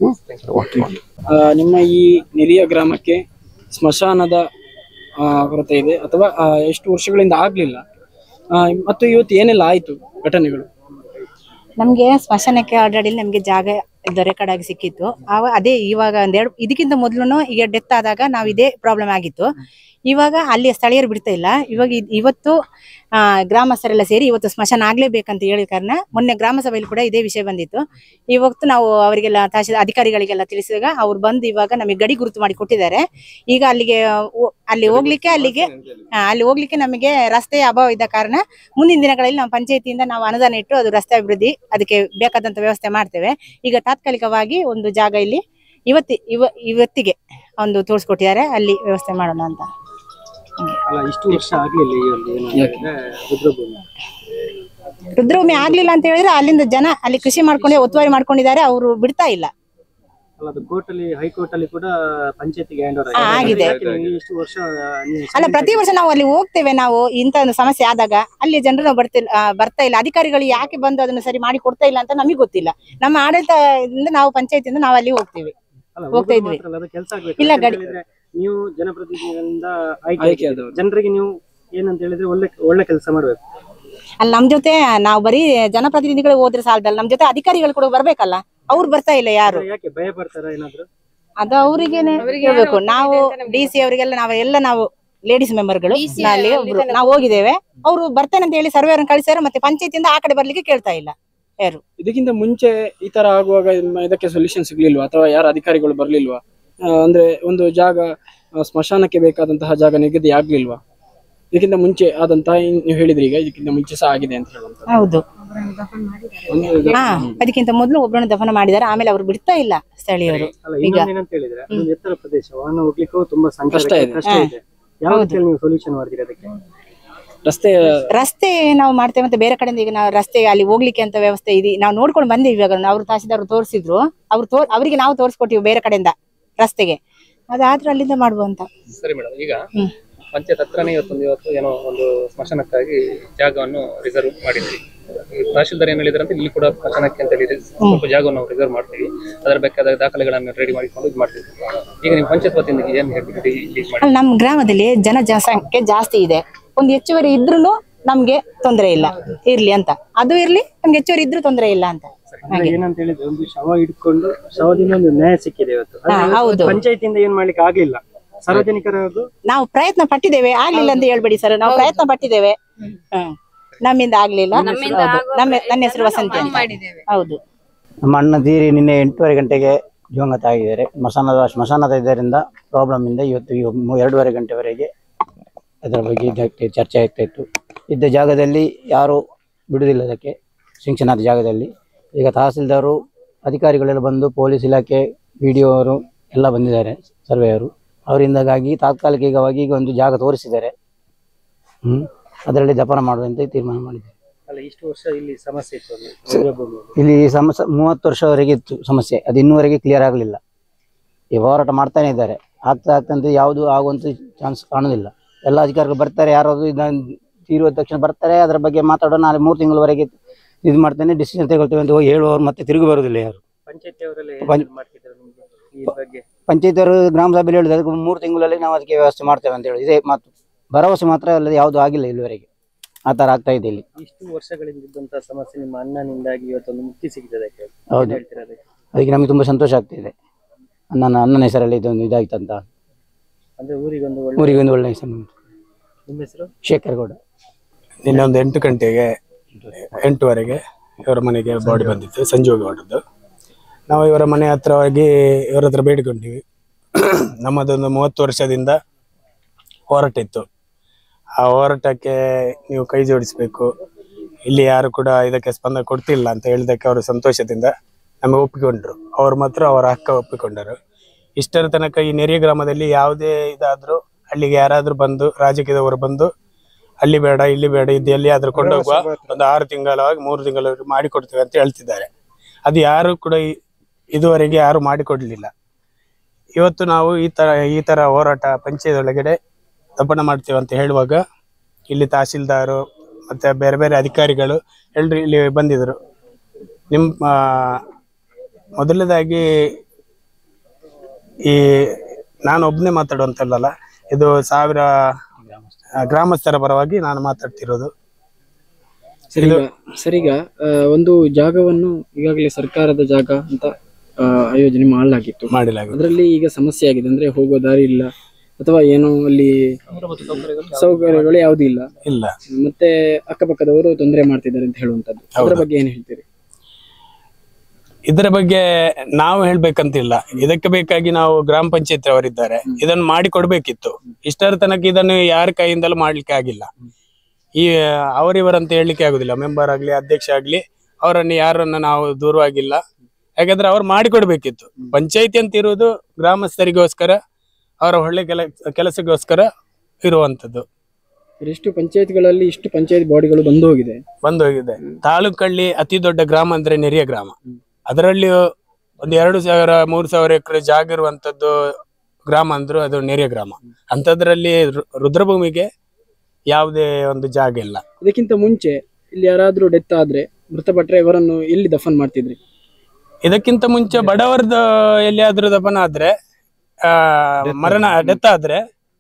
ನಿಮ್ಮ ಈ ನೆರಿಯ ಗ್ರಾಮಕ್ಕೆ ಸ್ಮಶಾನದ ಕೊರತೆ ಇದೆ ಅಥವಾ ಎಷ್ಟು ವರ್ಷಗಳಿಂದ ಆಗ್ಲಿಲ್ಲ, ಮತ್ತು ಇವತ್ತು ಏನೆಲ್ಲ ಆಯ್ತು ಘಟನೆಗಳು? ನಮ್ಗೆ ಸ್ಮಶಾನಕ್ಕೆ ಆಲ್ರೆಡಿ ನಮ್ಗೆ ಜಾಗ ರೆಕಾರ್ಡ್ ಆಗಿ ಸಿಕ್ಕಿತ್ತು. ಅದೇ ಇವಾಗ ಇದಕ್ಕಿಂತ ಮೊದಲು ಈಗ ಡೆತ್ ಆದಾಗ ನಾವು ಇದೇ ಪ್ರಾಬ್ಲಮ್ ಆಗಿತ್ತು. ಇವಾಗ ಅಲ್ಲಿ ಸ್ಥಳೀಯರು ಬಿಡ್ತಾ ಇಲ್ಲ. ಇವಾಗ ಇವತ್ತು ಗ್ರಾಮಸ್ಥರೆಲ್ಲ ಸೇರಿ ಇವತ್ತು ಸ್ಮಶಾನ ಆಗ್ಲೇಬೇಕಂತ ಹೇಳಿ ಕಾರಣ ಮೊನ್ನೆ ಗ್ರಾಮ ಸಭೆಯಲ್ಲಿ ಕೂಡ ಇದೇ ವಿಷಯ ಬಂದಿತ್ತು. ಇವತ್ತು ನಾವು ಅವರಿಗೆಲ್ಲ ತಹಶೀಲ್ ಅಧಿಕಾರಿಗಳಿಗೆಲ್ಲ ತಿಳಿಸಿದಾಗ ಅವ್ರು ಬಂದು ಇವಾಗ ನಮಗೆ ಗಡಿ ಗುರುತು ಮಾಡಿ ಕೊಟ್ಟಿದ್ದಾರೆ. ಈಗ ಅಲ್ಲಿ ಹೋಗ್ಲಿಕ್ಕೆ ನಮಗೆ ರಸ್ತೆಯ ಅಭಾವ ಇದ್ದ ಕಾರಣ ಮುಂದಿನ ದಿನಗಳಲ್ಲಿ ನಾವು ಪಂಚಾಯತಿಯಿಂದ ನಾವು ಅನುದಾನ ಇಟ್ಟು ಅದು ರಸ್ತೆ ಅಭಿವೃದ್ಧಿ ಅದಕ್ಕೆ ಬೇಕಾದಂತ ವ್ಯವಸ್ಥೆ ಮಾಡ್ತೇವೆ. ಈಗ ತಾತ್ಕಾಲಿಕವಾಗಿ ಒಂದು ಜಾಗ ಇಲ್ಲಿ ಇವತ್ತಿಗೆ ಒಂದು ತೋರಿಸ್ಕೊಟ್ಟಿದ್ದಾರೆ, ಅಲ್ಲಿ ವ್ಯವಸ್ಥೆ ಮಾಡೋಣ ಅಂತ. ಇಷ್ಟು ವರ್ಷ ಆಗ್ಲಿಲ್ಲ ರುದ್ರಭೂಮಿ ಆಗ್ಲಿಲ್ಲ ಅಂತ ಹೇಳಿದ್ರೆ ಅಲ್ಲಿಂದ ಜನ ಅಲ್ಲಿ ಕೃಷಿ ಮಾಡ್ಕೊಂಡೆ ಒತ್ತುವರಿ ಮಾಡ್ಕೊಂಡಿದ್ದಾರೆ, ಅವರು ಬಿಡ್ತಾ ಇಲ್ಲ. ಹೈಕೋರ್ಟ್ ಅಲ್ಲಿ ಕೂಡ ಪಂಚಾಯತಿಗೆ ಆಗಿದೆ. ಅಲ್ಲ, ಪ್ರತಿ ವರ್ಷ ನಾವು ಅಲ್ಲಿ ಹೋಗ್ತೇವೆ. ನಾವು ಇಂತ ಒಂದು ಸಮಸ್ಯೆ ಆದಾಗ ಅಲ್ಲಿ ಜನರು ಬರ್ತಾ ಇಲ್ಲ. ಅಧಿಕಾರಿಗಳು ಯಾಕೆ ಬಂದು ಅದನ್ನು ಸರಿ ಮಾಡಿ ಕೊಡ್ತಾ ಇಲ್ಲ ಅಂತ ನಮಗೆ ಗೊತ್ತಿಲ್ಲ. ನಮ್ಮ ಆಡಳಿತದಿಂದ ನಾವು ಪಂಚಾಯತಿಯಿಂದ ನಾವು ಅಲ್ಲಿ ಹೋಗ್ತಾ ಇದ್ವಿ. ಇಲ್ಲ, ಗಡಿ ನೀವು ಜನಪ್ರತಿನಿಧಿಗಳಿಂದ ಆಯ್ಕೆ ಜನರಿಗೆ ನೀವು ಏನಂತ ಹೇಳಿದ್ರೆ ಒಳ್ಳೆ ಕೆಲಸ ಮಾಡ್ಬೇಕು. ಅಲ್ಲಿ ನಮ್ ಜೊತೆ ನಾವು ಬರೀ ಜನಪ್ರತಿನಿಧಿಗಳು ಹೋದ್ರೆ ಸಾಲದಲ್ಲ, ನಮ್ ಜೊತೆ ಅಧಿಕಾರಿಗಳು ಕೂಡ ಬರ್ಬೇಕಲ್ಲ. ಅವ್ರು ಬರ್ತಾ ಇಲ್ಲ. ಯಾರು ಯಾಕೆ ಭಯ ಪಡ್ತಾರ ಏನಾದ್ರು? ಅದು ಅವ್ರಿಗೇನೆ ಹೇಳ್ಬೇಕು. ನಾವು DC ಅವರಿಗೆಲ್ಲ ನಾವು ಲೇಡೀಸ್ ಮೆಂಬರ್ಗಳು ನಾವು ಹೋಗಿದ್ದೇವೆ. ಅವರು ಬರ್ತೇನೆ ಅಂತ ಹೇಳಿ ಸರ್ವೇರನ್ನು ಕಳಿಸ್ಯಾರ. ಮತ್ತೆ ಪಂಚಾಯತಿಯಿಂದ ಆ ಕಡೆ ಬರ್ಲಿಕ್ಕೆ ಕೇಳ್ತಾ ಇಲ್ಲ ಯಾರು. ಇದಕ್ಕಿಂತ ಮುಂಚೆ ಈ ತರ ಆಗುವಾಗ ಇದಕ್ಕೆ ಸೊಲ್ಯೂಷನ್ ಸಿಗ್ಲಿಲ್ವಾ ಅಥವಾ ಯಾರು ಅಧಿಕಾರಿಗಳು ಬರ್ಲಿಲ್ವಾ? ಅಂದ್ರೆ ಒಂದು ಜಾಗ ಸ್ಮಶಾನಕ್ಕೆ ಬೇಕಾದಂತಹ ಜಾಗ ನಿಗದಿ ಆಗ್ಲಿಲ್ವಾ? ಇದಕ್ಕಿಂತ ಮುಂಚೆ ಆದಂತಹ ನೀವು ಹೇಳಿದ್ರಿ, ಈಗ ಇದಕ್ಕಿಂತ ಮುಂಚೆ ಸಹ ಆಗಿದೆ ಅಂತ ಹೇಳುವಂತ. ಹೌದು, ಅದಕ್ಕಿಂತ ಮೊದಲು ಒಬ್ಬರನ್ನು ದಫನ ಮಾಡಿದ್ದಾರೆ. ಆಮೇಲೆ ಅವ್ರು ಬಿಡ್ತಾ ಇಲ್ಲ ಸ್ಥಳೀಯರು. ಈಗ ಏನಂತ ಹೇಳಿದ್ರೆ ಎತ್ತರ ಪ್ರದೇಶ, ವಾಹನ ಹೋಗ್ಲಿಕ್ಕೂ ತುಂಬಾ ಕಷ್ಟ ಇದೆ. ನೀವು ಸೊಲ್ಯೂಷನ್ ಮಾಡ್ತೀರಿ ಅದಕ್ಕೆ? ರಸ್ತೆ ನಾವು ಮಾಡ್ತೇವೆ ಮತ್ತೆ ಬೇರೆ ಕಡೆಯಿಂದ ಈಗ ನಾವು ರಸ್ತೆ ಅಲ್ಲಿ ಹೋಗ್ಲಿಕ್ಕೆ ಅಂತ ವ್ಯವಸ್ಥೆ ಇದೆ, ನಾವು ನೋಡ್ಕೊಂಡು ಬಂದಿವಿ. ಇವಾಗ ಅವ್ರು ತಹಸೀಲ್ದಾರ್ ತೋರಿಸಿದ್ರು, ಅವರಿಗೆ ನಾವು ತೋರಿಸ್ಕೊಟ್ಟಿವಿ ಬೇರೆ ಕಡೆಯಿಂದ ರಸ್ತೆಗೆ, ಅದಾದ್ರೂ ಅಲ್ಲಿಂದ ಮಾಡುವಂತ. ಸರಿ ಮೇಡಮ್, ಈಗ ಪಂಚಾಯತ್ ಹತ್ರನೇ ಇವತ್ತು ಏನೋ ಒಂದು ಸ್ಮಶಾನಕ್ಕಾಗಿ ಜಾಗವನ್ನು ರಿಸರ್ವ್ ಮಾಡಿದ್ವಿ. ತಹಶೀಲ್ದಾರ್ ಏನ್ ಹೇಳಿದ್ರೆ ಇಲ್ಲಿ ಕೂಡ ಸ್ಮಶಾನಕ್ಕೆ ಅಂತ ಹೇಳಿ ಸ್ವಲ್ಪ ಜಾಗವನ್ನು ನಾವು ರಿಸರ್ವ್ ಮಾಡ್ತೀವಿ, ಅದರ ಬೇಕಾದ ದಾಖಲೆಗಳನ್ನು ರೆಡಿ ಮಾಡಿಕೊಂಡು ಇದು ಮಾಡ್ತೀವಿ. ಈಗ ನೀವು ಪಂಚಾಯತ್ ವತಿಯಿಂದ ಏನ್ ಹೇಳ್ತೀವಿ? ನಮ್ಮ ಗ್ರಾಮದಲ್ಲಿ ಜನಸಂಖ್ಯೆ ಜಾಸ್ತಿ ಇದೆ, ಒಂದು ಹೆಚ್ಚುವರಿ ಇದ್ರೂ ನಮ್ಗೆ ತೊಂದರೆ ಇಲ್ಲ, ಇರ್ಲಿ ಅಂತ. ಅದು ಇರ್ಲಿ, ನಮ್ಗೆ ಹೆಚ್ಚುವರಿ ಇದ್ರೂ ತೊಂದರೆ ಇಲ್ಲ ಅಂತ. ಏನಂತ ಹೇಳಿದ್ರೆ ಒಂದು ಶವ ಇಟ್ಕೊಂಡು ಶವದಿಂದ ಒಂದು ನ್ಯಾಯ ಸಿಕ್ಕಿದೆ ಇವತ್ತು. ಹೌದು, ಪಂಚಾಯತಿಯಿಂದ ಏನ್ ಮಾಡ್ಲಿಕ್ಕೆ ಆಗ್ಲಿಲ್ಲ, ಸಾರ್ವಜನಿಕರದ್ದು ನಾವು ಪ್ರಯತ್ನ ಪಟ್ಟಿದ್ದೇವೆ, ಆಗ್ಲಿಲ್ಲ ಅಂತ ಹೇಳ್ಬೇಡಿ ಸರ್, ನಾವು ಪ್ರಯತ್ನ ಪಟ್ಟಿದ್ದೇವೆ, ನಮ್ಮಿಂದ ಆಗ್ಲಿಲ್ಲ. ನನ್ನ ಹೆಸರು ವಸಂತಿ. ಹೌದು, ನಮ್ಮ ಅಣ್ಣ ತೀರಿ ನಿನ್ನೆ 8:30 ಗಂಟೆಗೆ ದಿವಂಗತ ಆಗಿದ್ದಾರೆ. ಸ್ಮಶಾನದ ಇದರಿಂದ ಪ್ರಾಬ್ಲಮ್ ಇಂದ ಇವತ್ತು 2:30 ಗಂಟೆವರೆಗೆ ಅದರ ಬಗ್ಗೆ ಚರ್ಚೆ ಆಗ್ತಾ ಇತ್ತು. ಇದ್ದ ಜಾಗದಲ್ಲಿ ಯಾರು ಬಿಡುವುದಿಲ್ಲ ಅದಕ್ಕೆ, ಶಿಕ್ಷಣ ಜಾಗದಲ್ಲಿ. ಈಗ ತಹಸೀಲ್ದಾರು ಅಧಿಕಾರಿಗಳೆಲ್ಲ ಬಂದು, ಪೊಲೀಸ್ ಇಲಾಖೆ ವಿಡಿಒ ಅವರು ಎಲ್ಲ ಬಂದಿದ್ದಾರೆ, ಸರ್ವೆಯವರು. ಅವರಿಂದಾಗಿ ತಾತ್ಕಾಲಿಕವಾಗಿ ಈಗ ಒಂದು ಜಾಗ ತೋರಿಸಿದ್ದಾರೆ, ಅದರಲ್ಲಿ ದಫನ ಮಾಡುವಂತ ತೀರ್ಮಾನ ಮಾಡಿದ್ದಾರೆ. ಇಷ್ಟು ವರ್ಷ ಇಲ್ಲಿ ಸಮಸ್ಯೆ ಇತ್ತು, ಇಲ್ಲಿ ಸಮಸ್ಯೆ 30 ವರ್ಷವರೆಗೆ ಇತ್ತು ಸಮಸ್ಯೆ, ಅದು ಇನ್ನೂವರೆಗೆ ಕ್ಲಿಯರ್ ಆಗಲಿಲ್ಲ. ಈ ಹೋರಾಟ ಮಾಡ್ತಾನೆ ಇದ್ದಾರೆ, ಆಗ್ತಂತ ಯಾವುದು ಆಗುವಂತ ಚಾನ್ಸ್ ಕಾಣೋದಿಲ್ಲ. ಎಲ್ಲ ಅಧಿಕಾರಿಗಳು ಬರ್ತಾರೆ, ಯಾರಾದ್ರು ಇದನ್ನು ತೀರುವ ತಕ್ಷಣ ಬರ್ತಾರೆ, ಅದರ ಬಗ್ಗೆ ಮಾತಾಡೋಣ, ನಾಳೆ 3 ತಿಂಗಳವರೆಗೆ ಇದು ಮಾಡ್ತೇನೆ, ಡಿಸಿಷನ್ ತಗೊಳ್ತೇವೆ ಅಂತ ಹೇಳುವವರು ಮತ್ತೆ ತಿರುಗಿ ಬರುವುದಿಲ್ಲ ಯಾರು. ಪಂಚಾಯತಿಯವರು ಗ್ರಾಮ ಸಭೆಯಲ್ಲಿ ಹೇಳಿದ್ರೆ ಅದಕ್ಕೆ 3 ತಿಂಗಳಲ್ಲಿ ನಾವು ಅದಕ್ಕೆ ವ್ಯವಸ್ಥೆ ಮಾಡ್ತೇವೆ ಅಂತ ಹೇಳಿ ಇದೇ ಮಾತು, ಭರವಸೆ ಮಾತ್ರ ಅಲ್ಲದೆ ಯಾವುದು ಆಗಿಲ್ಲ ಇಲ್ಲಿವರೆಗೆ. ಆ ತರ ಆಗ್ತಾ ಇದೆ ಇಲ್ಲಿ. ಇಷ್ಟು ವರ್ಷಗಳಿಂದ ಇದ್ದಂತಹ ಸಮಸ್ಯೆ ನಿಮ್ಮ ಅಣ್ಣನಿಂದಾಗಿ ಇವತ್ತೊಂದು ಮುಕ್ತಿ ಸಿಕ್ಕಿದೆ. ಹೌದು, ಅದಕ್ಕೆ ನಮಗೆ ತುಂಬಾ ಸಂತೋಷ ಆಗ್ತಿದೆ. ಅಣ್ಣನ ಹೆಸರಲ್ಲಿ ಇದೊಂದು ಇದಾಯ್ತಂತ. ಅಂದ್ರೆ ಊರಿಗೊಂದು ಒಳ್ಳೆ ಹೆಸರು. ನಿಮ್ಮ ಹೆಸರು? ಶೇಖರ್ ಗೌಡ. ನಿನ್ನೆ ಒಂದು 8 ಗಂಟೆಗೆ 8:15 ಇವರ ಮನೆಗೆ ಬಾಡಿ ಬಂದಿತ್ತು, ಸಂಜೀವ ಗೌಡದ್ದು. ನಾವು ಇವರ ಮನೆ ಹತ್ರ ಹೋಗಿ ಇವರ ಹತ್ರ ಬೇಡಿಕೊಂಡಿವಿ. ನಮ್ಮದೊಂದು 30 ವರ್ಷದಿಂದ ಹೋರಾಟ ಇತ್ತು, ಆ ಹೋರಾಟಕ್ಕೆ ನೀವು ಕೈ ಜೋಡಿಸಬೇಕು, ಇಲ್ಲಿ ಯಾರು ಕೂಡ ಇದಕ್ಕೆ ಸ್ಪಂದನೆ ಕೊಡ್ತಿಲ್ಲ ಅಂತ ಹೇಳಿದಕ್ಕೆ ಅವರು ಸಂತೋಷದಿಂದ ನಮಗೆ ಒಪ್ಪಿಕೊಂಡ್ರು. ಅವರು ಮಾತ್ರ ಅವರ ಹಕ್ಕ ಒಪ್ಪಿಕೊಂಡರು. ಇಷ್ಟರ ತನಕ ಈ ನೆರೆಯ ಗ್ರಾಮದಲ್ಲಿ ಯಾವುದೇ ಇದಾದರೂ ಅಲ್ಲಿಗೆ ಯಾರಾದರೂ ಬಂದು, ರಾಜಕೀಯದವರು ಬಂದು ಅಲ್ಲಿ ಬೇಡ ಇಲ್ಲಿ ಬೇಡ ಇದು ಎಲ್ಲಿಯಾದ್ರೂ ಕೊಂಡೋಗುವ, ಒಂದು 6 ತಿಂಗಳಾಗಿ 3 ತಿಂಗಳವರೆಗೆ ಮಾಡಿಕೊಡ್ತೇವೆ ಅಂತ ಹೇಳ್ತಿದ್ದಾರೆ. ಅದು ಯಾರು ಕೂಡ ಇದುವರೆಗೆ ಯಾರು ಮಾಡಿಕೊಡ್ಲಿಲ್ಲ. ಇವತ್ತು ನಾವು ಈ ತರ ಹೋರಾಟ ಪಂಚಾಯತ್ ಒಳಗಡೆ ದಫನ ಮಾಡ್ತೇವೆ ಅಂತ ಹೇಳುವಾಗ ಇಲ್ಲಿ ತಹಸೀಲ್ದಾರು ಮತ್ತೆ ಬೇರೆ ಬೇರೆ ಅಧಿಕಾರಿಗಳು ಎಲ್ಲರೂ ಇಲ್ಲಿ ಬಂದಿದ್ರು. ಮೊದಲನೇದಾಗಿ ಈ ನಾನು ಒಬ್ಬನೇ ಮಾತಾಡುವಂತಲ್ಲ, ಇದು 1000 ಗ್ರಾಮಸ್ಥರ ಪರವಾಗಿ ನಾನು ಮಾತಾಡ್ತಿರೋದು. ಸರಿಗ ಒಂದು ಜಾಗವನ್ನು ಈಗಾಗಲೇ ಸರ್ಕಾರದ ಜಾಗ ಅಂತ ಆಯೋಜನೆ ಮಾಡಲಾಗಿತ್ತು, ಅದರಲ್ಲಿ ಈಗ ಸಮಸ್ಯೆ ಆಗಿದೆ. ಅಂದ್ರೆ ಹೋಗೋ ದಾರಿ ಇಲ್ಲ ಅಥವಾ ಏನೋ ಅಲ್ಲಿ ಸೌಕರ್ಯಗಳು ಯಾವುದೂ ಇಲ್ಲ, ಮತ್ತೆ ಅಕ್ಕಪಕ್ಕದವರು ತೊಂದರೆ ಮಾಡ್ತಿದ್ದಾರೆ ಅಂತ ಹೇಳುವಂತದ್ದು. ಅದರ ಬಗ್ಗೆ ಏನ್ ಹೇಳ್ತೀರಿ? ಇದರ ಬಗ್ಗೆ ನಾವು ಹೇಳ್ಬೇಕಂತಿಲ್ಲ, ಇದಕ್ಕೆ ಬೇಕಾಗಿ ನಾವು ಗ್ರಾಮ ಪಂಚಾಯತ್ ಅವರಿದ್ದಾರೆ, ಇದನ್ನು ಮಾಡಿ ಕೊಡ್ಬೇಕಿತ್ತು. ಇಷ್ಟರ ತನಕ ಇದನ್ನು ಯಾರ ಕೈಯಿಂದಲೂ ಮಾಡ್ಲಿಕ್ಕೆ ಆಗಿಲ್ಲ. ಈ ಅವರಿವರಂತ ಹೇಳಲಿಕ್ಕೆ ಆಗುದಿಲ್ಲ, ಮೆಂಬರ್ ಆಗ್ಲಿ ಅಧ್ಯಕ್ಷ ಆಗ್ಲಿ ಅವರನ್ನು ಯಾರನ್ನ ನಾವು ದೂರವಾಗಿಲ್ಲ. ಯಾಕಂದ್ರೆ ಅವ್ರು ಮಾಡಿಕೊಡ್ಬೇಕಿತ್ತು. ಪಂಚಾಯತಿ ಅಂತ ಇರುವುದು ಗ್ರಾಮಸ್ಥರಿಗೋಸ್ಕರ, ಅವರ ಒಳ್ಳೆ ಕೆಲಸಕ್ಕೋಸ್ಕರ ಇರುವಂತದ್ದು. ಇಷ್ಟು ಪಂಚಾಯತ್ಗಳಲ್ಲಿ ಇಷ್ಟು ಪಂಚಾಯತ್ ಬಾಡಿಗಳು ಬಂದು ಹೋಗಿದೆ. ತಾಲೂಕಲ್ಲಿ ಅತಿ ದೊಡ್ಡ ಗ್ರಾಮ ಅಂದ್ರೆ ನೆರಿಯ ಗ್ರಾಮ. ಅದರಲ್ಲಿ ಒಂದು 2,000-3,000 ಎಕರೆ ಜಾಗ ಇರುವಂತದ್ದು ಗ್ರಾಮ ಅಂದ್ರು ಅದು ನೆರಿಯ ಗ್ರಾಮ. ಅಂತದ್ರಲ್ಲಿ ರುದ್ರಭೂಮಿಗೆ ಯಾವುದೇ ಒಂದು ಜಾಗ ಇಲ್ಲ. ಇದಕ್ಕಿಂತ ಮುಂಚೆ ಇಲ್ಲಿ ಯಾರಾದ್ರೂ ಡೆತ್ ಆದ್ರೆ, ಮೃತಪಟ್ಟರೆ ಇವರನ್ನು ಎಲ್ಲಿ ದಫನ್ ಮಾಡ್ತಿದ್ರಿ? ಇದಕ್ಕಿಂತ ಮುಂಚೆ ಬಡವರದ್ದು ಎಲ್ಲಿಯಾದ್ರೂ ದಫನ ಆದ್ರೆ, ಮರಣ ಡೆತ್ ಆದ್ರೆ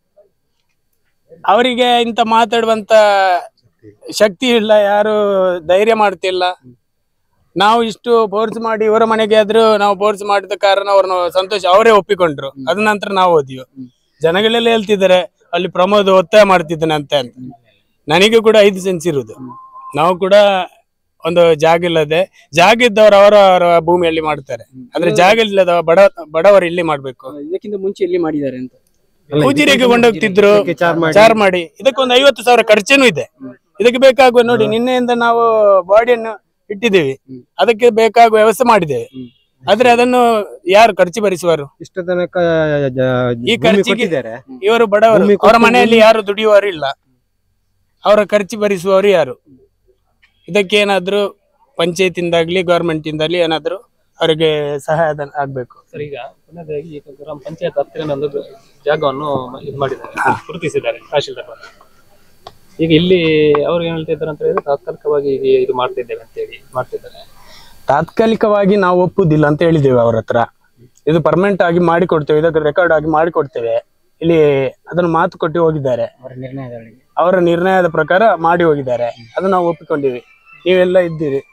ಅವರಿಗೆ ಇಂತ ಮಾತಾಡುವಂತ ಶಕ್ತಿ ಇಲ್ಲ, ಯಾರು ಧೈರ್ಯ ಮಾಡ್ತಿಲ್ಲ. ನಾವು ಇಷ್ಟು ಫೋರ್ಸ್ ಮಾಡಿ ಇವರ ಮನೆಗೆ ಆದ್ರೂ ನಾವು ಫೋರ್ಸ್ ಮಾಡಿದ ಕಾರಣ ಅವ್ರನ್ನ ಸಂತೋಷ ಅವರೇ ಒಪ್ಪಿಕೊಂಡ್ರು. ಅದ ನಂತರ ನಾವು ಓದಿವು. ಜನಗಳೆಲ್ಲ ಹೇಳ್ತಿದ್ದಾರೆ ಅಲ್ಲಿ ಪ್ರಮೋದ್ ಒತ್ತಾಯ ಮಾಡ್ತಿದ್ದಾನೆ ಅಂತ. ನನಗೂ ಕೂಡ 5 ಸೆನ್ಸ್ ಇರುವುದು. ನಾವು ಕೂಡ ಒಂದು ಜಾಗ ಇಲ್ಲದೆ, ಜಾಗ ಇದ್ದವರು ಅವರ ಭೂಮಿಯಲ್ಲಿ ಮಾಡ್ತಾರೆ, ಆದ್ರೆ ಜಾಗ ಇಲ್ಲದ ಬಡವರು ಇಲ್ಲಿ ಮಾಡ್ಬೇಕು. ಇದಕ್ಕಿಂತ ಮುಂಚೆ ಇಲ್ಲಿ ಮಾಡಿದ್ದಾರೆ ಅಂತ ಉಜಿರೆಗೆ ಕೊಂಡೋಗ್ತಿದ್ರು ಚಾರ್ ಮಾಡಿ. ಇದಕ್ಕೊಂದು 50,000 ಖರ್ಚೇನು ಇದೆ. ಇದಕ್ಕೆ ಬೇಕಾಗುವ ನೋಡಿ, ನಿನ್ನೆಯಿಂದ ನಾವು ಬಾಡಿಯನ್ನು ಇಟ್ಟಿದ್ದೇವೆ, ಅದಕ್ಕೆ ಬೇಕಾಗುವ ವ್ಯವಸ್ಥೆ ಮಾಡಿದ್ದೇವೆ. ಆದ್ರೆ ಅದನ್ನು ಯಾರು ಖರ್ಚು ಭರಿಸುವರು? ಇಷ್ಟ ತನಕ ಈ ಖರ್ಚಿಗೆ ಇವರು ಬಡವರು, ಅವರ ಮನೆಯಲ್ಲಿ ಯಾರು ದುಡಿಯುವವರು ಇಲ್ಲ, ಅವರ ಖರ್ಚು ಭರಿಸುವವರು ಯಾರು? ಇದಕ್ಕೆ ಏನಾದ್ರು ಪಂಚಾಯತಿಂದಾಗ್ಲಿ ಗವರ್ಮೆಂಟ್ ಇಂದಾಗ್ಲಿ ಏನಾದ್ರು ಅವರಿಗೆ ಸಹಾಯ ಆಗ್ಬೇಕು. ಸರ್, ಈಗ ಕೊನೆಯದಾಗಿ ಈಗ ಗ್ರಾಮ ಪಂಚಾಯತ್ ಹತ್ತಿರ ಒಂದು ಜಾಗವನ್ನು ಇದು ಮಾಡಿದ್ದಾರೆ, ಗುರುತಿಸಿದ್ದಾರೆ ತಹಶೀಲ್ದಾರ್. ಈಗ ಇಲ್ಲಿ ಅವ್ರು ಏನ್ ಹೇಳ್ತಿದ್ದಾರೆ ಅಂತ ಹೇಳಿದ್ರೆ ತಾತ್ಕಾಲಿಕವಾಗಿ ಇದು ಮಾಡ್ತಿದ್ದೇವೆ ಅಂತ ಹೇಳಿ ಮಾಡ್ತಿದ್ದಾರೆ. ತಾತ್ಕಾಲಿಕವಾಗಿ ನಾವು ಒಪ್ಪುದಿಲ್ಲ ಅಂತ ಹೇಳಿದ್ದೇವೆ ಅವ್ರ ಹತ್ರ. ಇದು ಪರ್ಮನೆಂಟ್ ಆಗಿ ಮಾಡಿಕೊಡ್ತೇವೆ, ಇದಕ್ಕೆ ರೆಕಾರ್ಡ್ ಆಗಿ ಮಾಡಿಕೊಡ್ತೇವೆ. ಇಲ್ಲಿ ಅದನ್ನು ಮಾತು ಕೊಟ್ಟು ಹೋಗಿದ್ದಾರೆ, ಅವರ ನಿರ್ಣಯದ ಪ್ರಕಾರ ಮಾಡಿ ಹೋಗಿದ್ದಾರೆ. ಅದು ನಾವು ಒಪ್ಪಿಕೊಂಡಿವಿ. ನೀವೆಲ್ಲ ಇದ್ದೀರಿ.